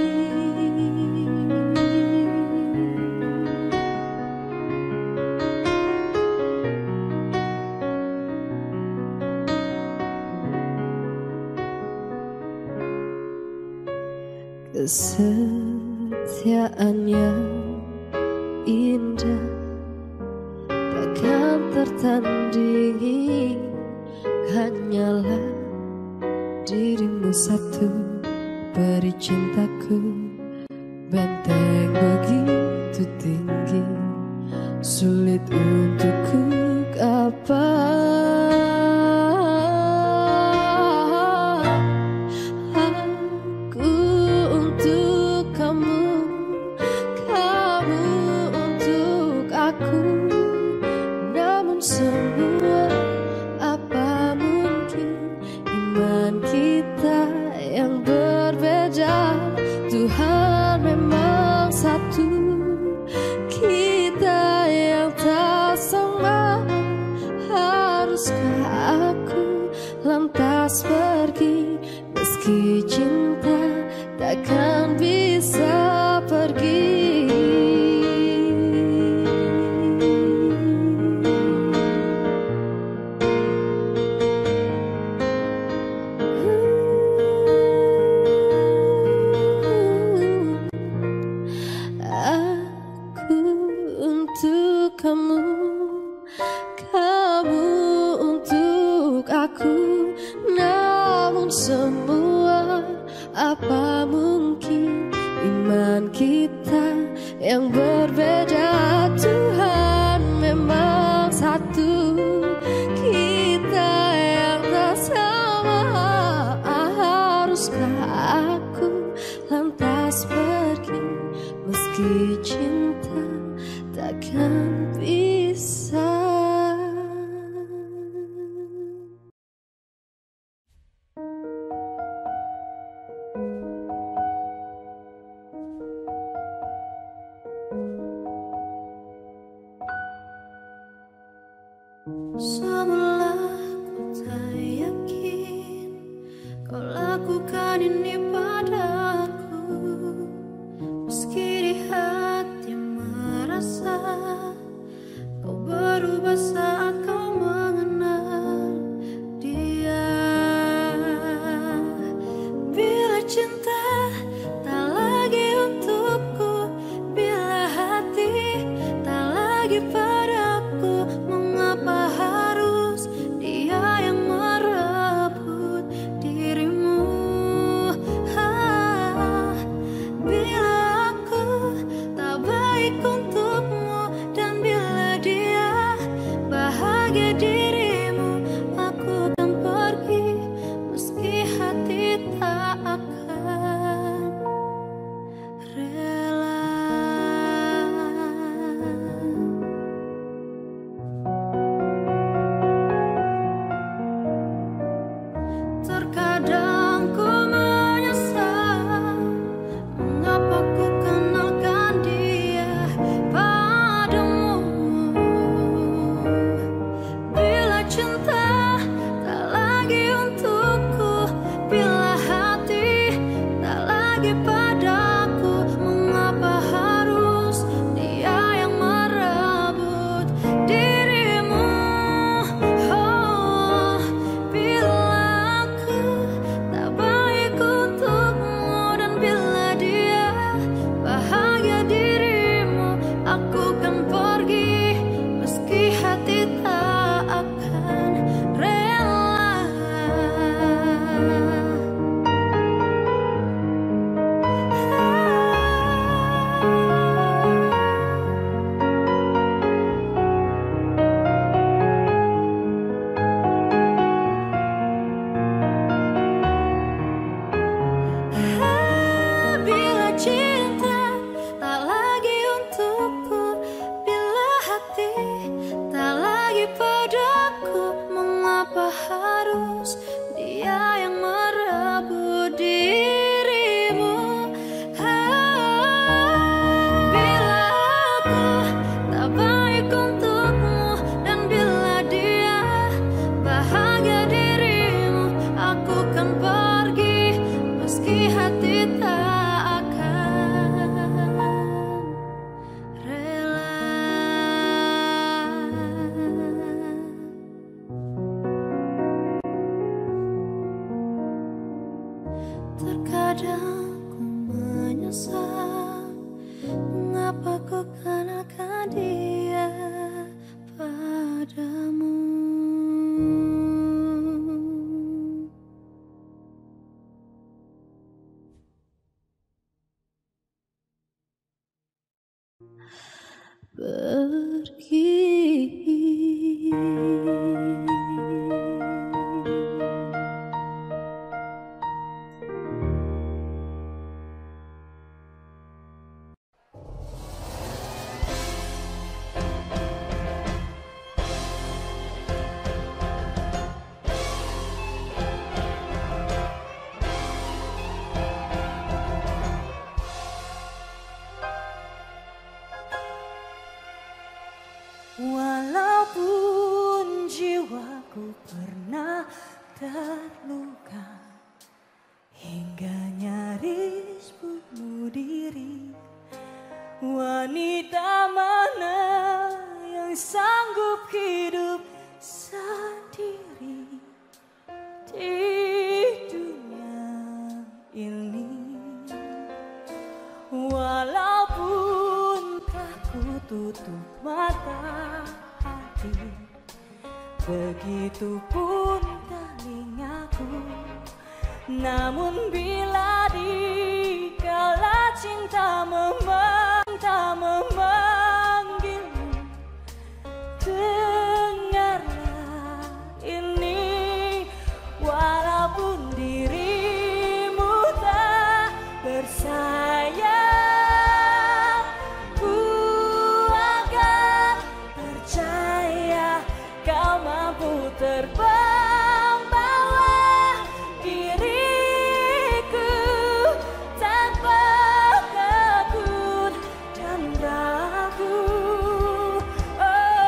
Kesetiaan yang indah takkan tertandingi, hanyalah dirimu satu, peri cintaku, benteng begitu tinggi, sulit untukku gapai. Aku untuk kamu, kamu untuk aku, namun semua apa mungkin iman kita yang berbeda. Tuhan memang satu, kita yang tak sama. Haruskah aku lantas pergi, meski cinta takkan bisa pergi. Aku untuk kamu, kamu untuk aku, namun semua apa mungkin iman kita yang berbeda. Tuhan memang satu, kita yang tak sama. Haruskah aku lantas pergi, meski cinta takkan bisa.
Semula ku tak yakin kau lakukan ini padaku, meski di hati merasa kau berubah saat kau mengenal dia. Bila cinta tak lagi untukku, bila hati tak lagi padaku, mengapa harus dia yang merebut dirimu? Ah, bila aku tak baik untukmu, dan bila dia bahagia dirimu, aku akan pergi, meski hati tak akan rela. Terkadang ku menyesal mengapa ku kenalkan dia padamu. Bila Kadang ku menyesal, mengapa ku kenakan dia padamu. Pergi.
Walaupun jiwaku pernah terluka hingga nyaris bunuh diri, wanita mana yang sanggup hidup sendiri di dunia ini? Walaupun telah ku tutup mata hati, begitupun telingaku, namun bila dikala cinta meminta memanggilmu, dengarlah ini. Walaupun dirimu tak bersayap, ku akan percaya kau mampu terbang bawah diriku tanpa takut dan ragu. Oh,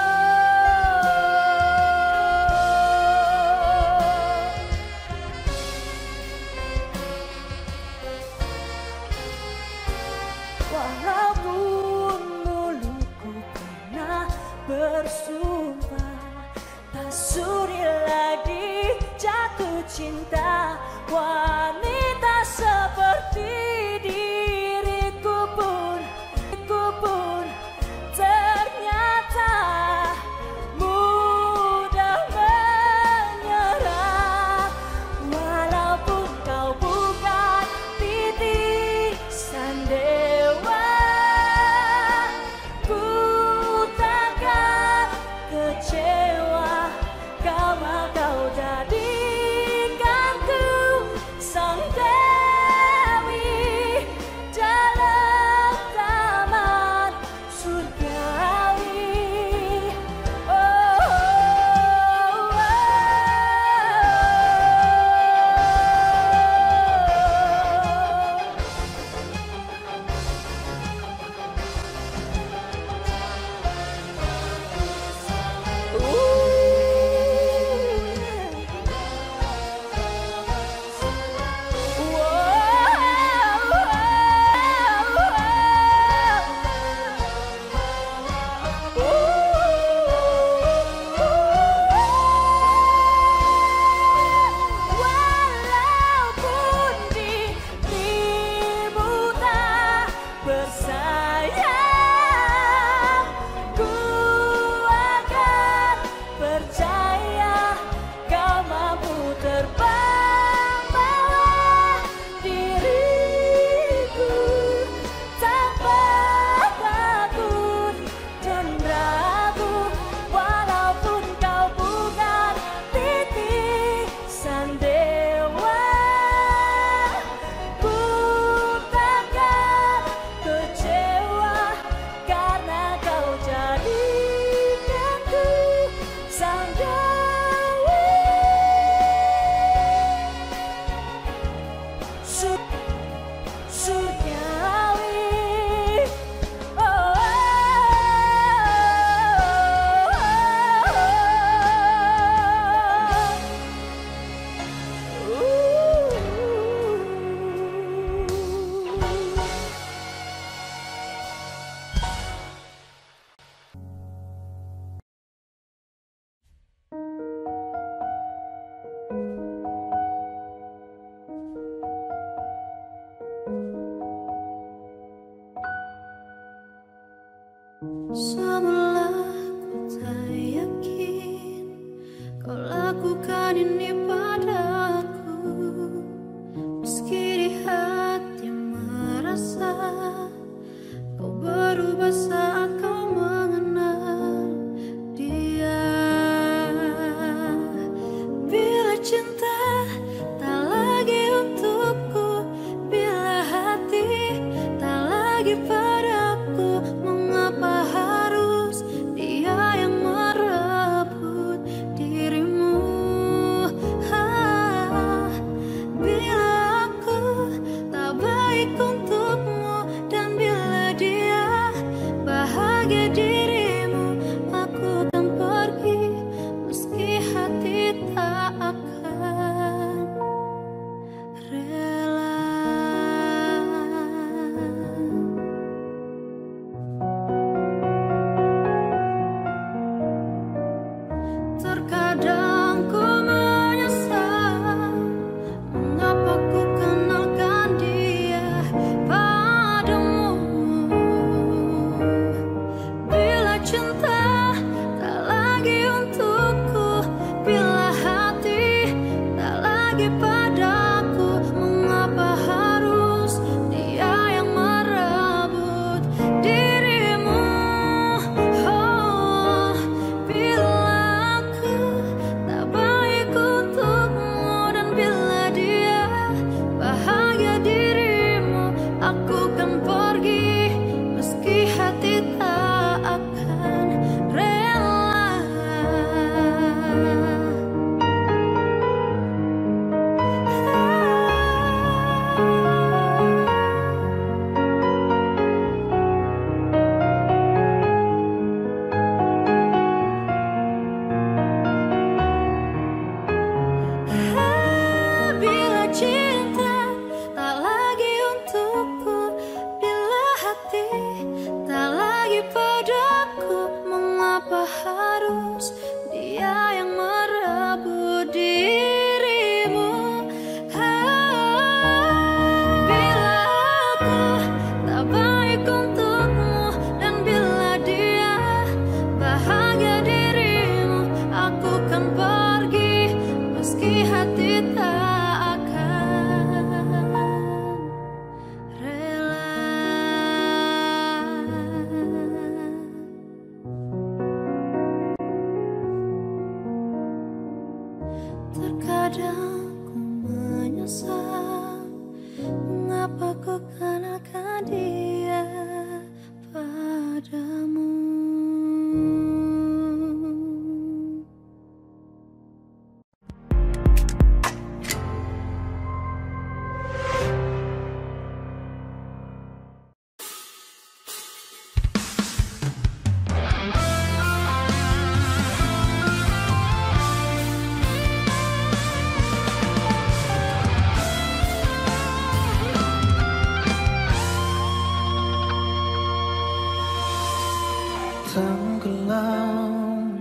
walaupun mulutku pernah bersumpah tak sudi lagi jatuh cinta, wanita seperti diriku pun, diriku pun ternyata mudah menyerah. Walaupun kau bukan titisan dewa, ku takkan kecewa kalau kau jadikan
kau lakukan ini padaku. Meski di hati merasa kau berubah saat kau mengenal dia. Bila cinta tak lagi untukku, bila hati tak lagi padaku, mengapa harus dia yang merebut dirimu? Ah, bila aku tak baik untukmu, dan bila dia bahagia dirimu, aku akan pergi meski hati tak akan rela. Terkadang ku menyesal mengapa ku kenalkan dia padamu. Bila cinta tak lagi untukku, bila hati tak lagi padaku, mengapa harus dia yang merebut dirimu? Oh, bila aku tak baik untukmu, dan bila dia bahagia dirimu, aku kan pergi meski hati tak akan rela. Bila cinta tak lagi untukku, bila hati tak lagi padaku, mengapa harus dia yang merebut dirimu? Ah, bila aku tak baik untukmu, dan bila dia bahagia dirimu, aku kan pergi meski hati tak akan rela. Terkadang ku menyesal mengapa ku kenalkan dia padamu.
Tenggelam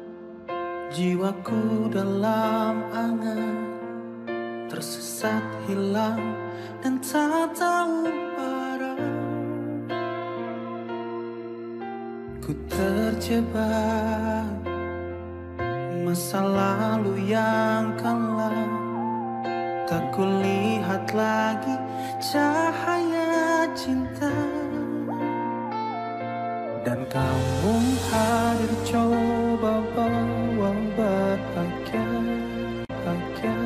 jiwaku dalam angan, tersesat hilang dan tak tahu arah. Ku terjebak masa lalu yang kelam, tak kulihat lagi cahaya cinta. Dan kamu hadir coba bawa bahagia, bahagia.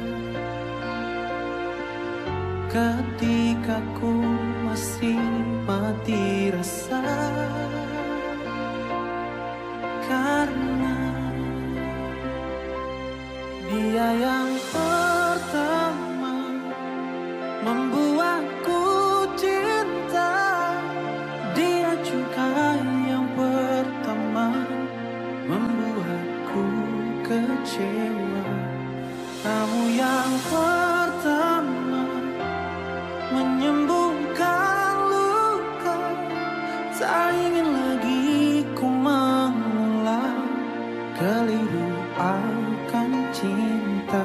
Ketika ku masih mati rasa, karena dia yang pertama membuatku cinta. Dia juga yang pertama membuatku kecewa. Kamu yang pertama menyembuhkan luka. Tak ingin lagi ku mengulang keliru akan cinta.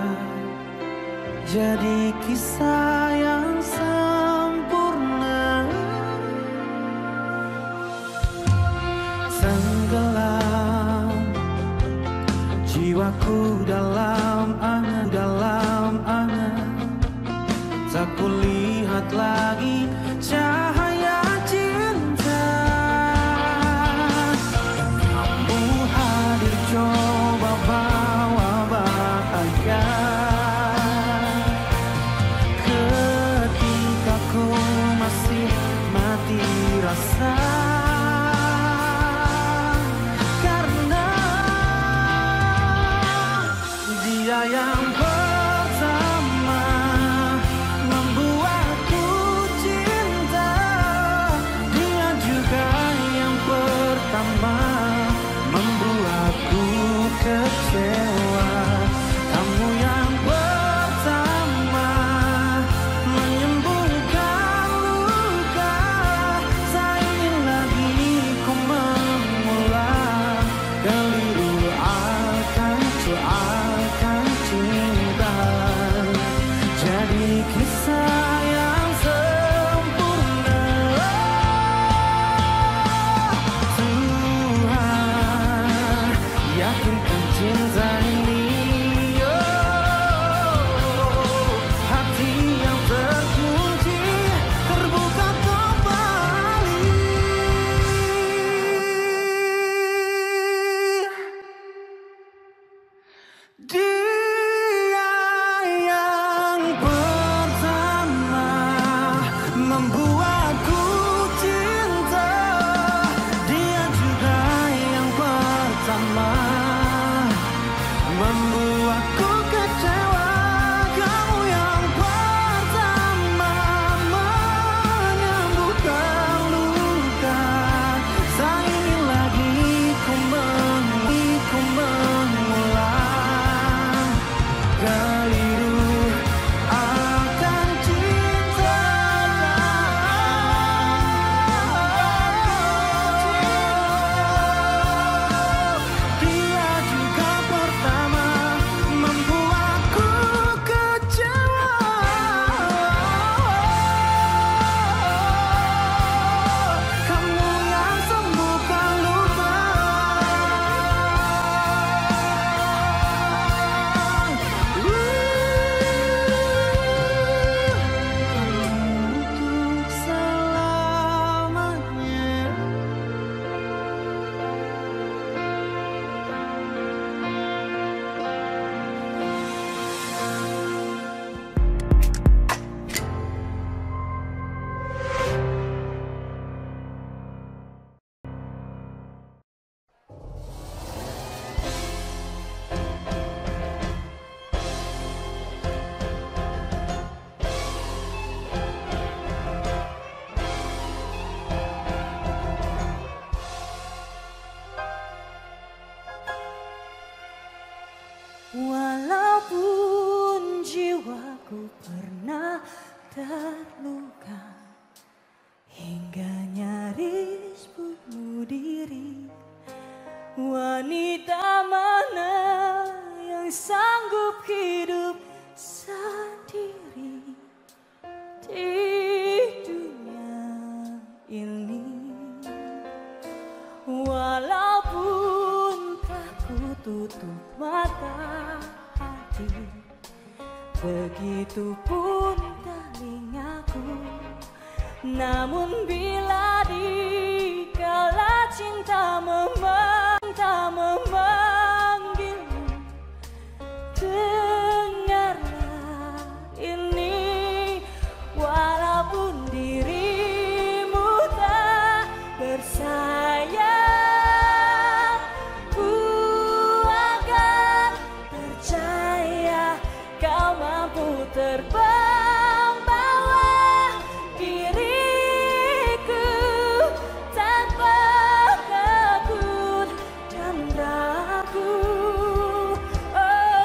Jadi kisah yang sempurna. Tenggelam Jiwaku dalam angan, dalam angan, tak kulihat lagi cahaya cinta. Kamu hadir coba bawa bahagia. Ketika ku masih mati rasa, karena dia yang pertama membuatku cinta. Dia juga yang pertama membuatku kecewa. Kamu yang pertama menyembuhkan luka. Tak ingin lagi ku mengulang keliru akan akan cinta. Jadi kisah yang sempurna. Tuhan yakinkan cinta ini, oh, hati yang terkunci terbuka kembali. Dia yang pertama membuatku cinta. Dia juga yang pertama membuatku kecewa. Kamu yang pertama menyembuhkan luka. Tak ingin lagi ku mengulang, ku mengulang keliru akan cinta. Dia juga pertama membuatku kecewa. Kamu yang sembuhkan luka. Untuk selamanya.
Walaupun jiwaku pernah terluka hingga nyaris bunuh diri, wanita mana yang sanggup hidup sendiri di dunia ini? Walaupun telah ku tutup mata hati, begitupun telingaku, namun bila dikala cinta memanggil, memanggilmu, dengarlah ini. Walaupun dirimu tak bersayap, ku akan percaya kau mampu terbang bawah diriku tanpa takut dan ragu. Oh,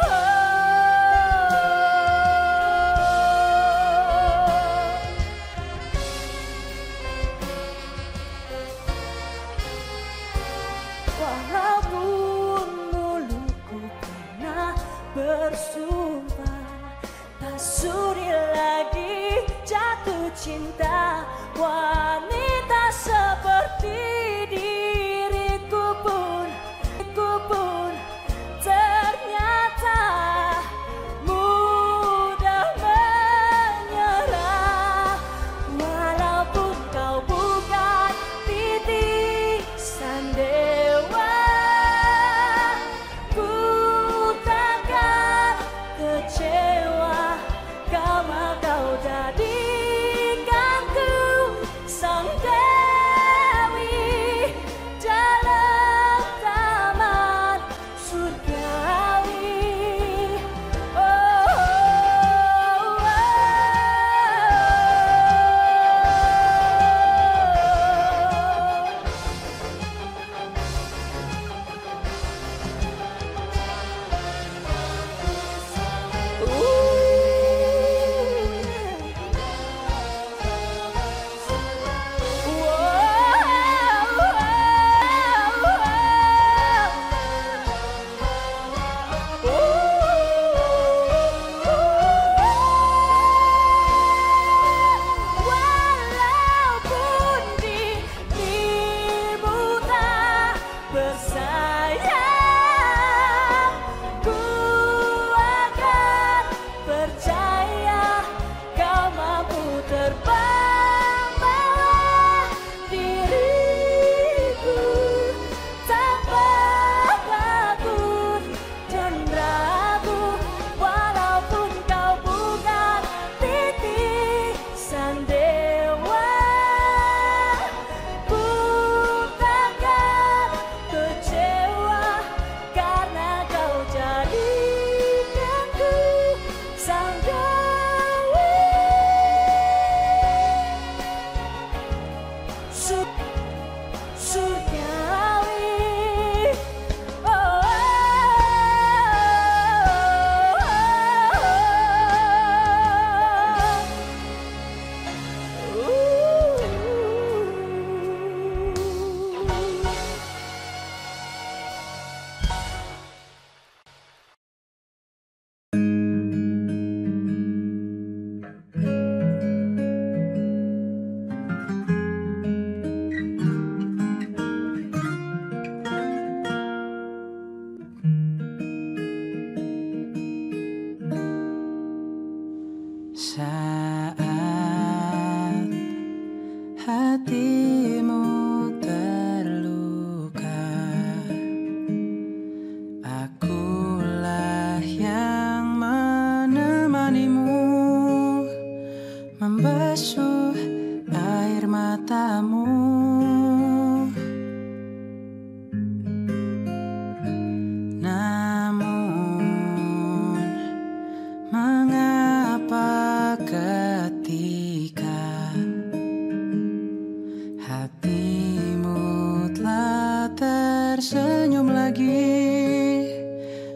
walaupun mulutku pernah bersumpah tak sudi lagi jatuh cinta, wanita seperti diriku pun, diriku pun ter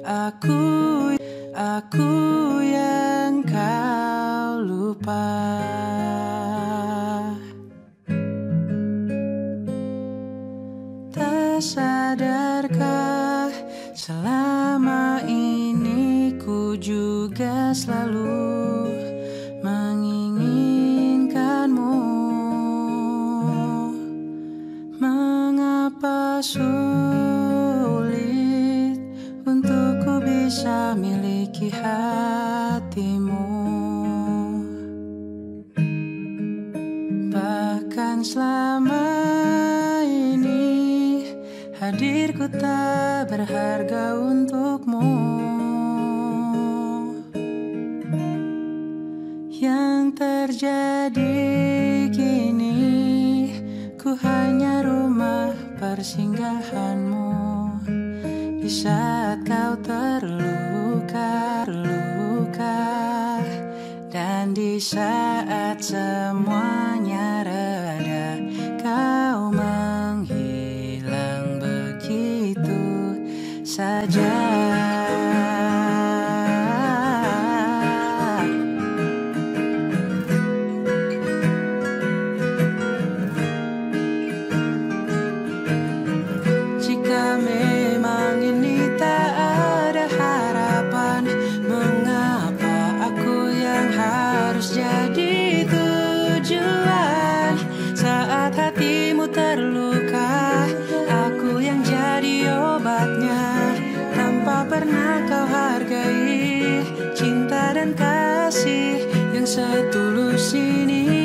Aku, aku yang kau lupa. Tak sadarkah selama ini ku juga selalu menginginkanmu. Mengapa sulit untukku bisa miliki hatimu? Bahkan selama ini hadirku tak berharga untukmu. Yang terjadi kini, ku hanya rumah persinggahanmu. Di saat kau terluka, terluka, dan di saat semuanya reda, kau menghilang begitu saja. Jika memang ini tak ada harapan, mengapa aku yang harus jadi tujuan? Saat hatimu terluka, aku yang jadi obatnya. Tanpa pernah kau hargai cinta dan kasih yang setulus ini.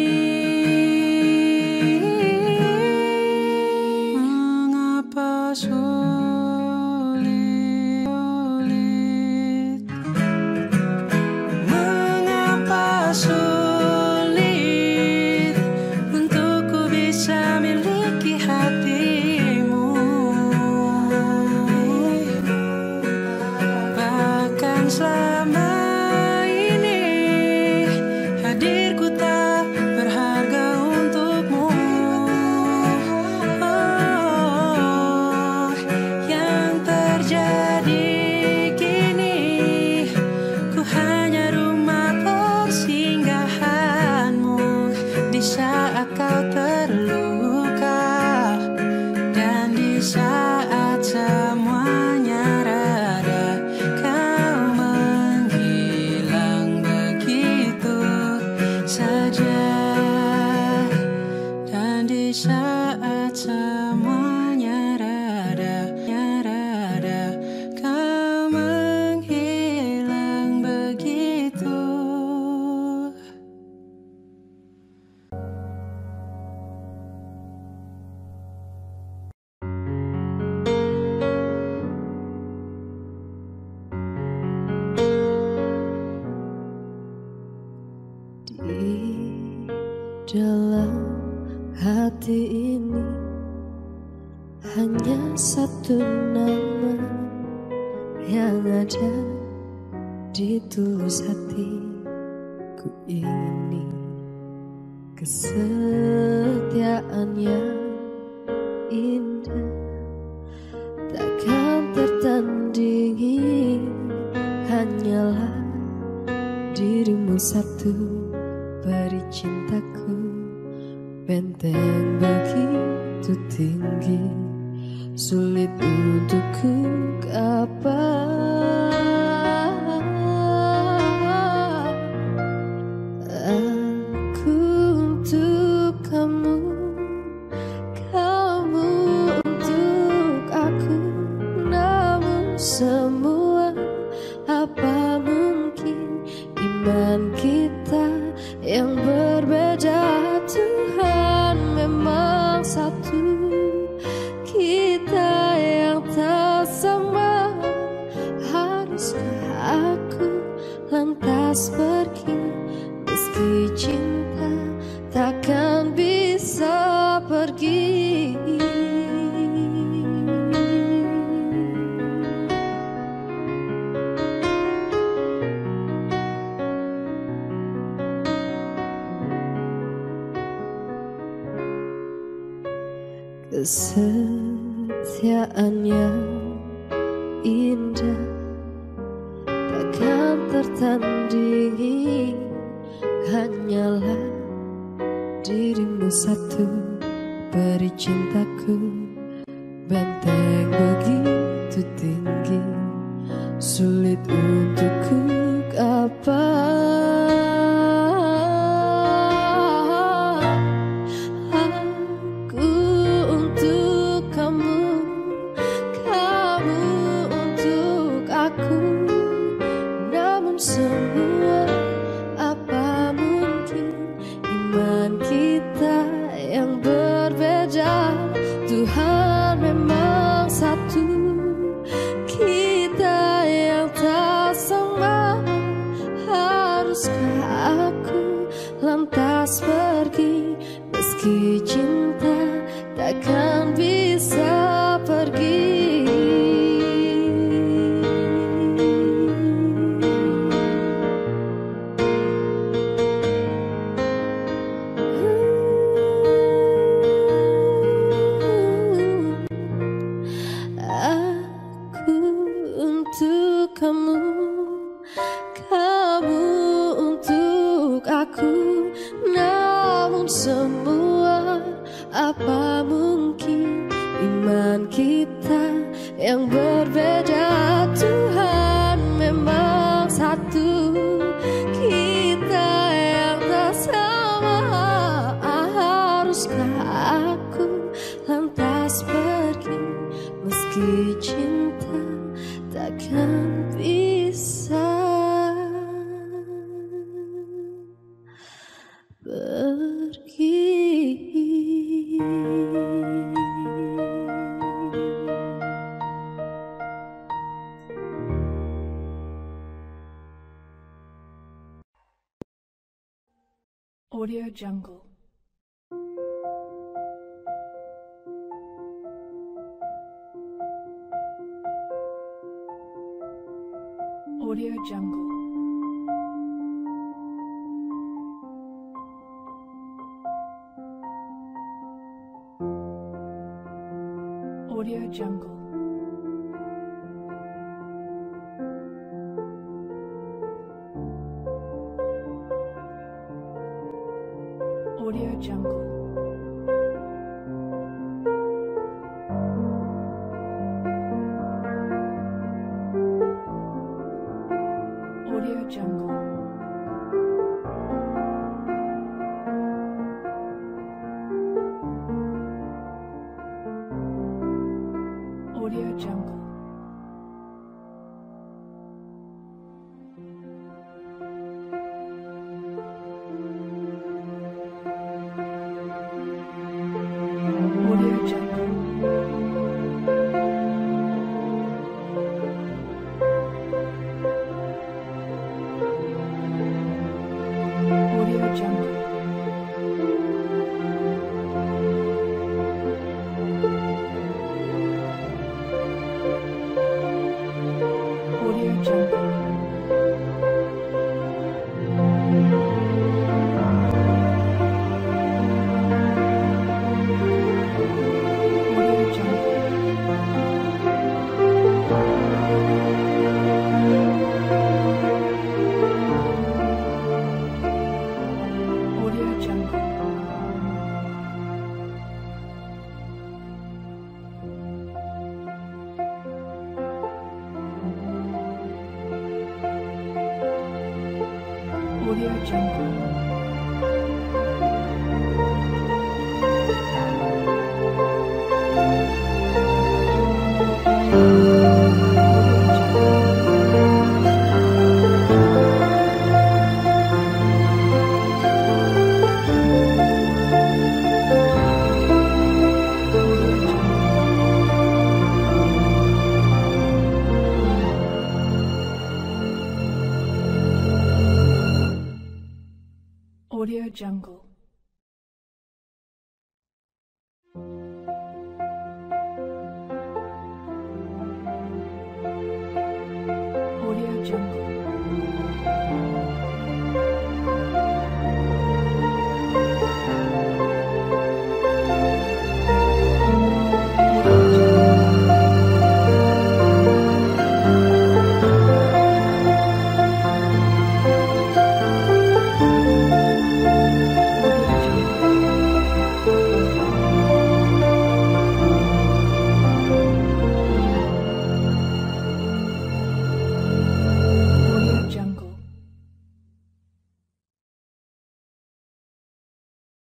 Mengapa sulit, mengapa sulit untukku bisa miliki hatimu? Bahkan selama ini hadirku tak berharga untukmu. Oh, yang terjadi kini, ku hanya rumah persinggahanmu. Di saat kau terluka, dan di saat semuanya reda, kau menghilang begitu saja. Dan di saat semuanya reda, reda, kau menghilang begitu.
Di dalam hati ini hanya satu nama yang ada di tulus hatiku ini. Kesetiaan yang indah takkan tertandingi, hanyalah dirimu satu. Beri cintaku benteng begitu tinggi, sulit untuk ku gapai. Aku untuk kamu, kamu untuk aku. Namun semua apa mungkin iman kita yang berbeda, Tuhan memang satu. Kita yang tak sama, haruskah aku lantas pergi? Meski cinta takkan bisa pergi. Kesetiaan yang indah tertandingi hanyalah dirimu satu. Beri cintaku benteng begitu tinggi, sulit untukku gapai. Aku untuk kamu, kamu untuk aku. Namun semua apa mungkin iman kita yang berbeda. Tuhan memang satu, kita yang tak sama. Haruskah aku lantas pergi, meski cinta takkan bisa pergi. Kamu, kamu untuk aku. Namun semua apa mungkin iman kita yang berbeda. Tuhan memang satu, kita yang tak sama. Haruskah aku lantas pergi, meski cinta takkan bisa pergi.
Audio Jungle. Audio Jungle. Audio Jungle. Audio Jungle. Audio Jungle. Audio Jungle. Audio Jungle. Audio Jungle. Audio Jungle.